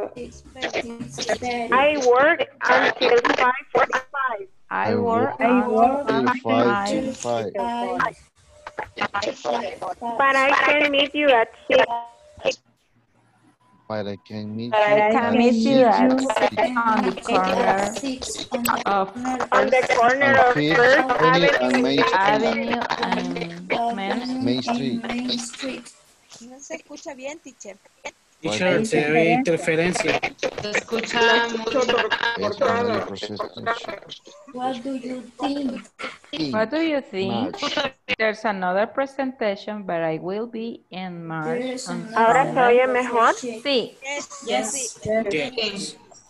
I work until five forty-five. I I work work on till five to five. But I can meet you at six. But I can meet But you I can at meet you at six. six on the corner Six on the of On the corner On of Fifth First Avenue and Avenue. Main Street. Avenue and Main Main Street. Main Street. No se escucha bien, teacher. Teacher, se ve interferencia. Se escucha muy Es para el proceso. What do you think? What do you think? March. There's another presentation, but I will be in March. There's on another Ahora se Sunday. oye mejor. Sí. Yes. Yes. Sí. Yes.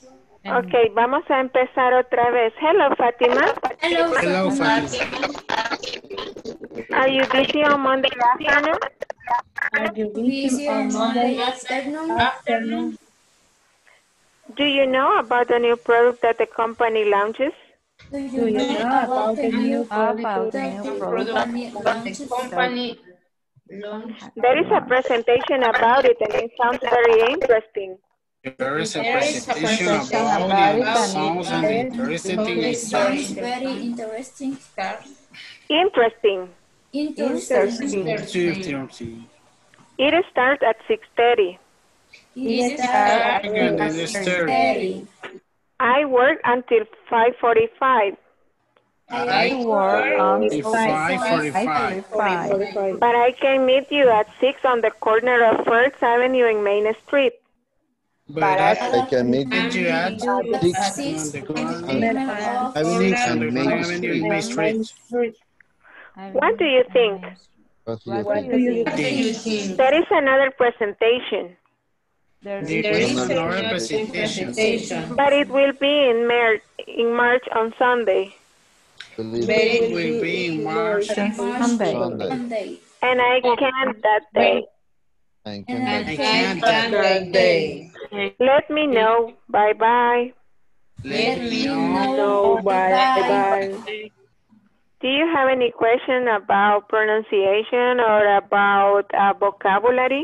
Ok, vamos a empezar otra vez. Hello, Fatima. Hello, Hello, Fatima. Are you busy on Monday afternoon? Are you Busy on Monday afternoon? afternoon? Do you know about the new product that the company launches? Do you Do you know know about the new About product the that new the product company The launches? company launched. There is a presentation about it and it sounds very interesting. There is a There is a presentation presentation about about it. it It and sounds an it interesting thing. It It sounds sounds very interesting. Interesting. Interesting. interesting. It starts at six thirty. It starts starts Good, at it is six thirty. thirty. I work until five forty-five, I work until until five forty-five. forty-five. but I can meet you at six on the corner of First Avenue in Main Street. But I I can meet you at At six six on the on the corner corner of Avenue First and the and corner Main Avenue in Street. Main Street. What do you think? What do you What think? do you What do you think? think? There is another presentation, There There There is is another a presentation. presentation. but it will be in March, in March on Sunday, Believe But me. It will be in March. Sunday. Sunday. Sunday. and I can't that day. I And can I I that can't can't that That day. Let me know. Bye bye. Let Let me me know. know. Bye. Do you have any question about pronunciation or about uh, vocabulary?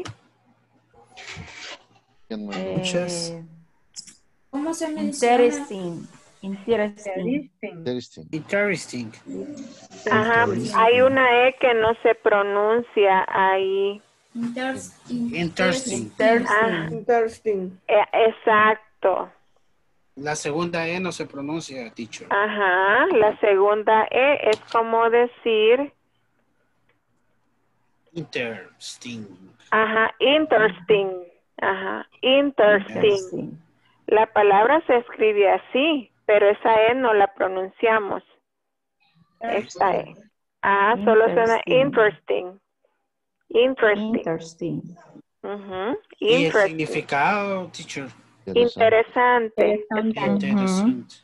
in my lunches. Eh, ¿Cómo se menciona? interesting. Interesting. Interesting. Interesting. Ajá, hay una E que no se pronuncia ahí. Interesting. Interesting. Ah, Interesting. eh, exacto. La segunda E no se pronuncia, teacher. Ajá, la segunda E es como decir, Interesting. ajá, interesting. Ajá, interesting. Interesting. La palabra se escribe así, pero esa E no la pronunciamos. Esta E. Ah, solo suena interesting. Interesting. Interesting. Ujú, ¿Y el interesting. significado, teacher? Interesante. Interesante.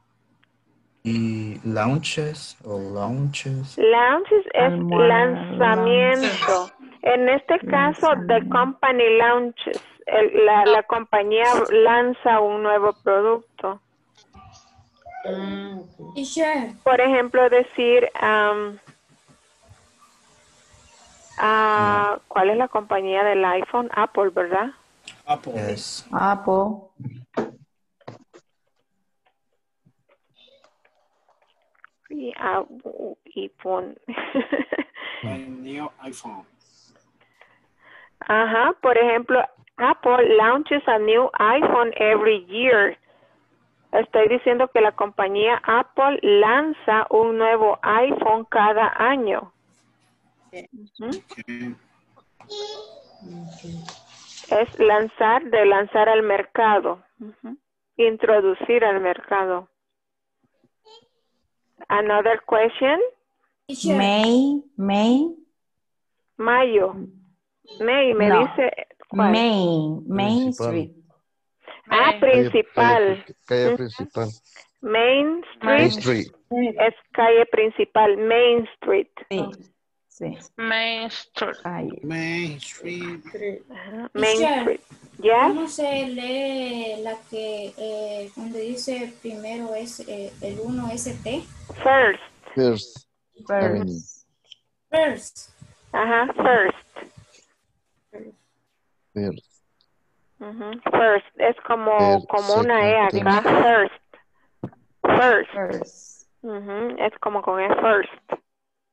Y launches o launches. Launches es Almohada, lanzamiento. En este caso, the company launches. El- la, la compañía lanza un nuevo producto. Por ejemplo, decir, um, ah, ¿cuál es la compañía del iPhone? Apple, ¿verdad? Apple. Yes. Apple. Y, ah, y pon. El new iPhone. Ajá, por ejemplo, Apple launches a new iPhone every year. Estoy diciendo que la compañía Apple lanza un nuevo iPhone cada año. ¿Mm? Es lanzar, de lanzar al mercado. Ujú. Introducir al mercado. Another question? May, May. Mayo. May, me No. dice. ¿cuál? Main, Main Principal. Street. Ah, principal. Calle, calle principal. Main Main Street, Street. es calle principal, Main Street. Sí, sí. Main Street. Calle. Main Street. Ajá, Main Teacher, Street. ¿Ya? ¿Cómo se lee la que, eh, donde dice primero es eh, el uno S T? First. First Avenue. First. Ajá, first. First. Ujú, first. Es como, First, como una E second, acá. First. First. First. Ujú, es como con E first.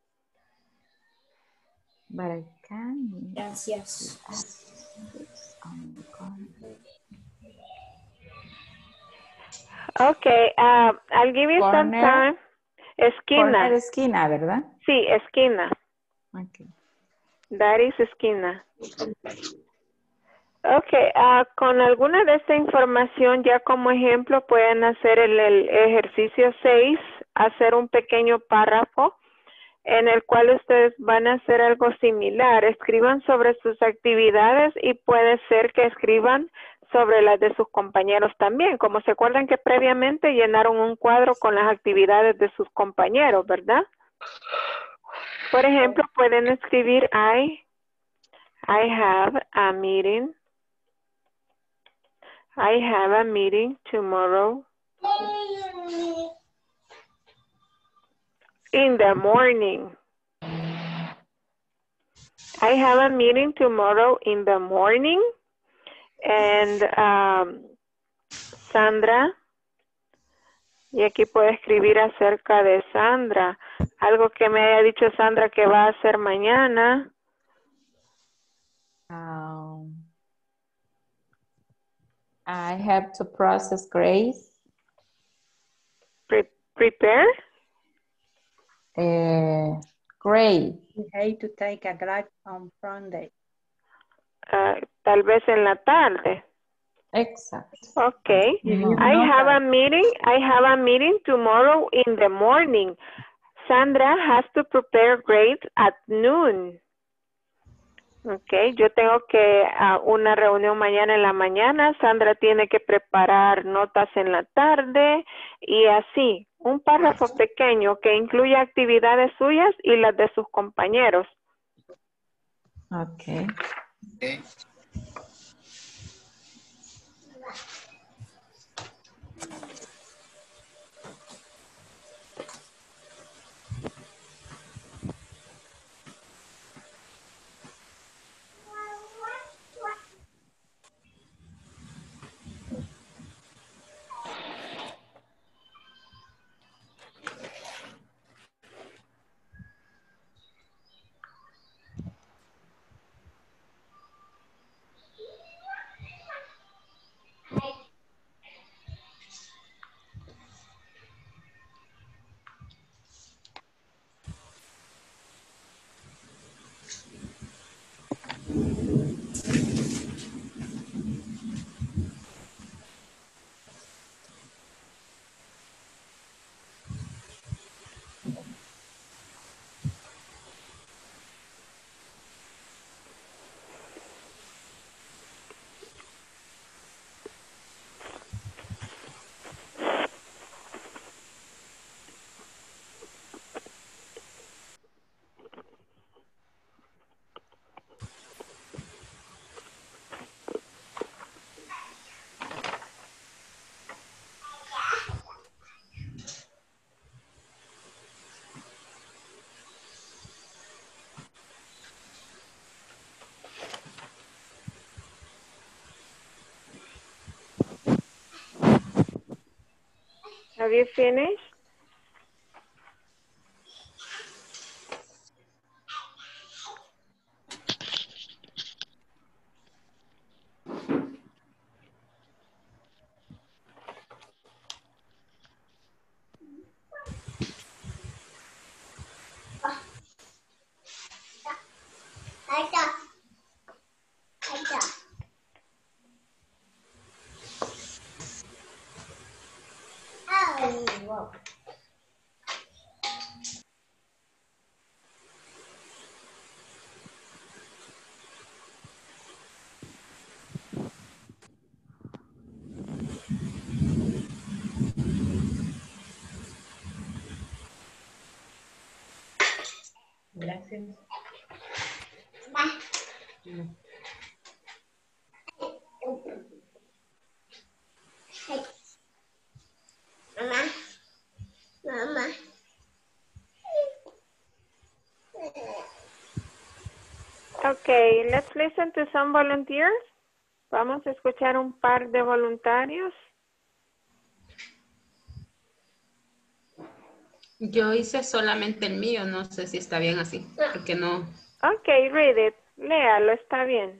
But I can. Gracias. Okay, uh, I'll give you some Corner. time. Esquina. Corner esquina, ¿verdad? Sí, esquina. Okay. That is esquina. Ok, ah, con alguna de esta información ya como ejemplo pueden hacer el, el ejercicio seis, hacer un pequeño párrafo en el cual ustedes van a hacer algo similar. Escriban sobre sus actividades y puede ser que escriban sobre las de sus compañeros también. Como se acuerdan que previamente llenaron un cuadro con las actividades de sus compañeros, ¿verdad? Por ejemplo, pueden escribir I, I have a meeting. I have a meeting tomorrow in the morning. I have a meeting tomorrow in the morning. And um, Sandra, y aquí puedo escribir acerca de Sandra, algo que me haya dicho Sandra que va a hacer mañana. Um, I have to process grades. Pre prepare? Uh, grade. You hate to take a grade on Friday. Uh, tal vez en la tarde. Exacto. Okay. No, I no have tarde. a meeting. I have a meeting tomorrow in the morning. Sandra has to prepare grades at noon. Okay, yo tengo que uh, una reunión mañana en la mañana. Sandra tiene que preparar notas en la tarde y así. Un párrafo pequeño que incluya actividades suyas y las de sus compañeros. Okay. Okay. Have you finished? Gracias. Mamá. Mamá. Okay, let's listen to some volunteers. Vamos a escuchar un par de voluntarios. Yo hice solamente el mío, no sé si está bien así, porque no. Okay, read it. Léalo, está bien.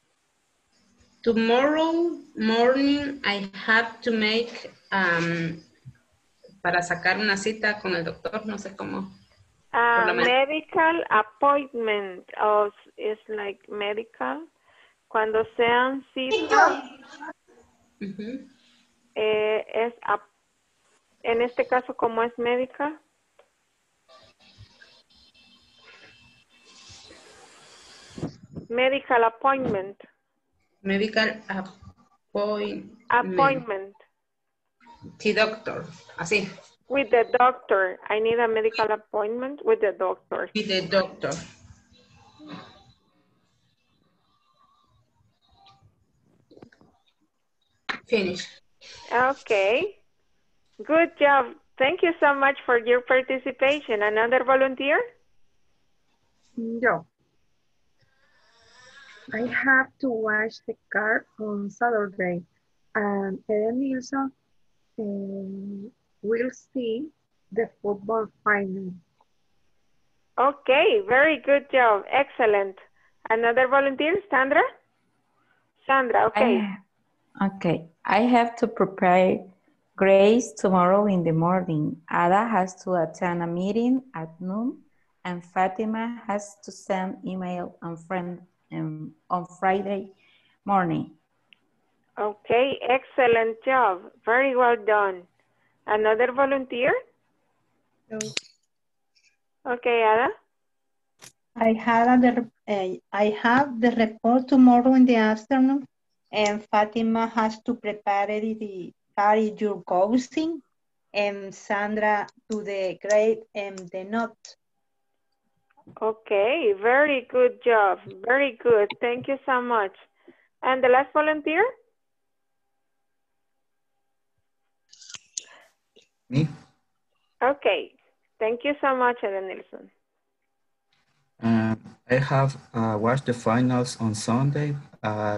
Tomorrow morning I have to make, um, para sacar una cita con el doctor, no sé cómo. Uh, la medical appointment, o es like medical. Cuando sean citas, Uh-huh. eh, es, ap- en este caso, como es médica. Medical appointment. Medical app. appointment. Appointment. The doctor. Así. With the doctor. I need a medical appointment with the doctor. With the doctor. Finish. Okay. Good job. Thank you so much for your participation. Another volunteer? Yo. I have to wash the car on Saturday. And Eden Nilsson uh, will see the football final. Okay, very good job. Excellent. Another volunteer, Sandra? Sandra, okay. I, okay, I have to prepare Grace tomorrow in the morning. Ada has to attend a meeting at noon, and Fatima has to send email on friend um, on Friday morning. Okay, excellent job. Very well done. Another volunteer? No. Okay, Ada? I had the uh, I have the report tomorrow in the afternoon, and Fatima has to prepare the carry your cousin, and Sandra to the grade and the note. Okay, very good job. Very good. Thank you so much. And the last volunteer? Me? Okay. Thank you so much, Eden Nilsson. Uh, I have uh, watched the finals on Sunday at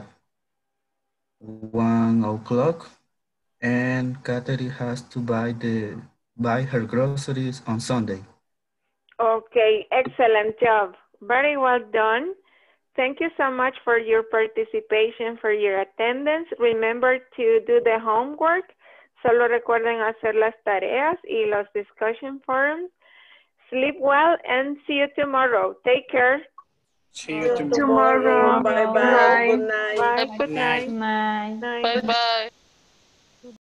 one o'clock, and Katherine has to buy the buy her groceries on Sunday. Okay, excellent job. Very well done. Thank you so much for your participation, for your attendance. Remember to do the homework. Solo recuerden hacer las tareas y los discussion forums. Sleep well and see you tomorrow. Take care. See you tomorrow. tomorrow. Bye-bye. Good night. Bye. Good night. Night. Night. Bye bye.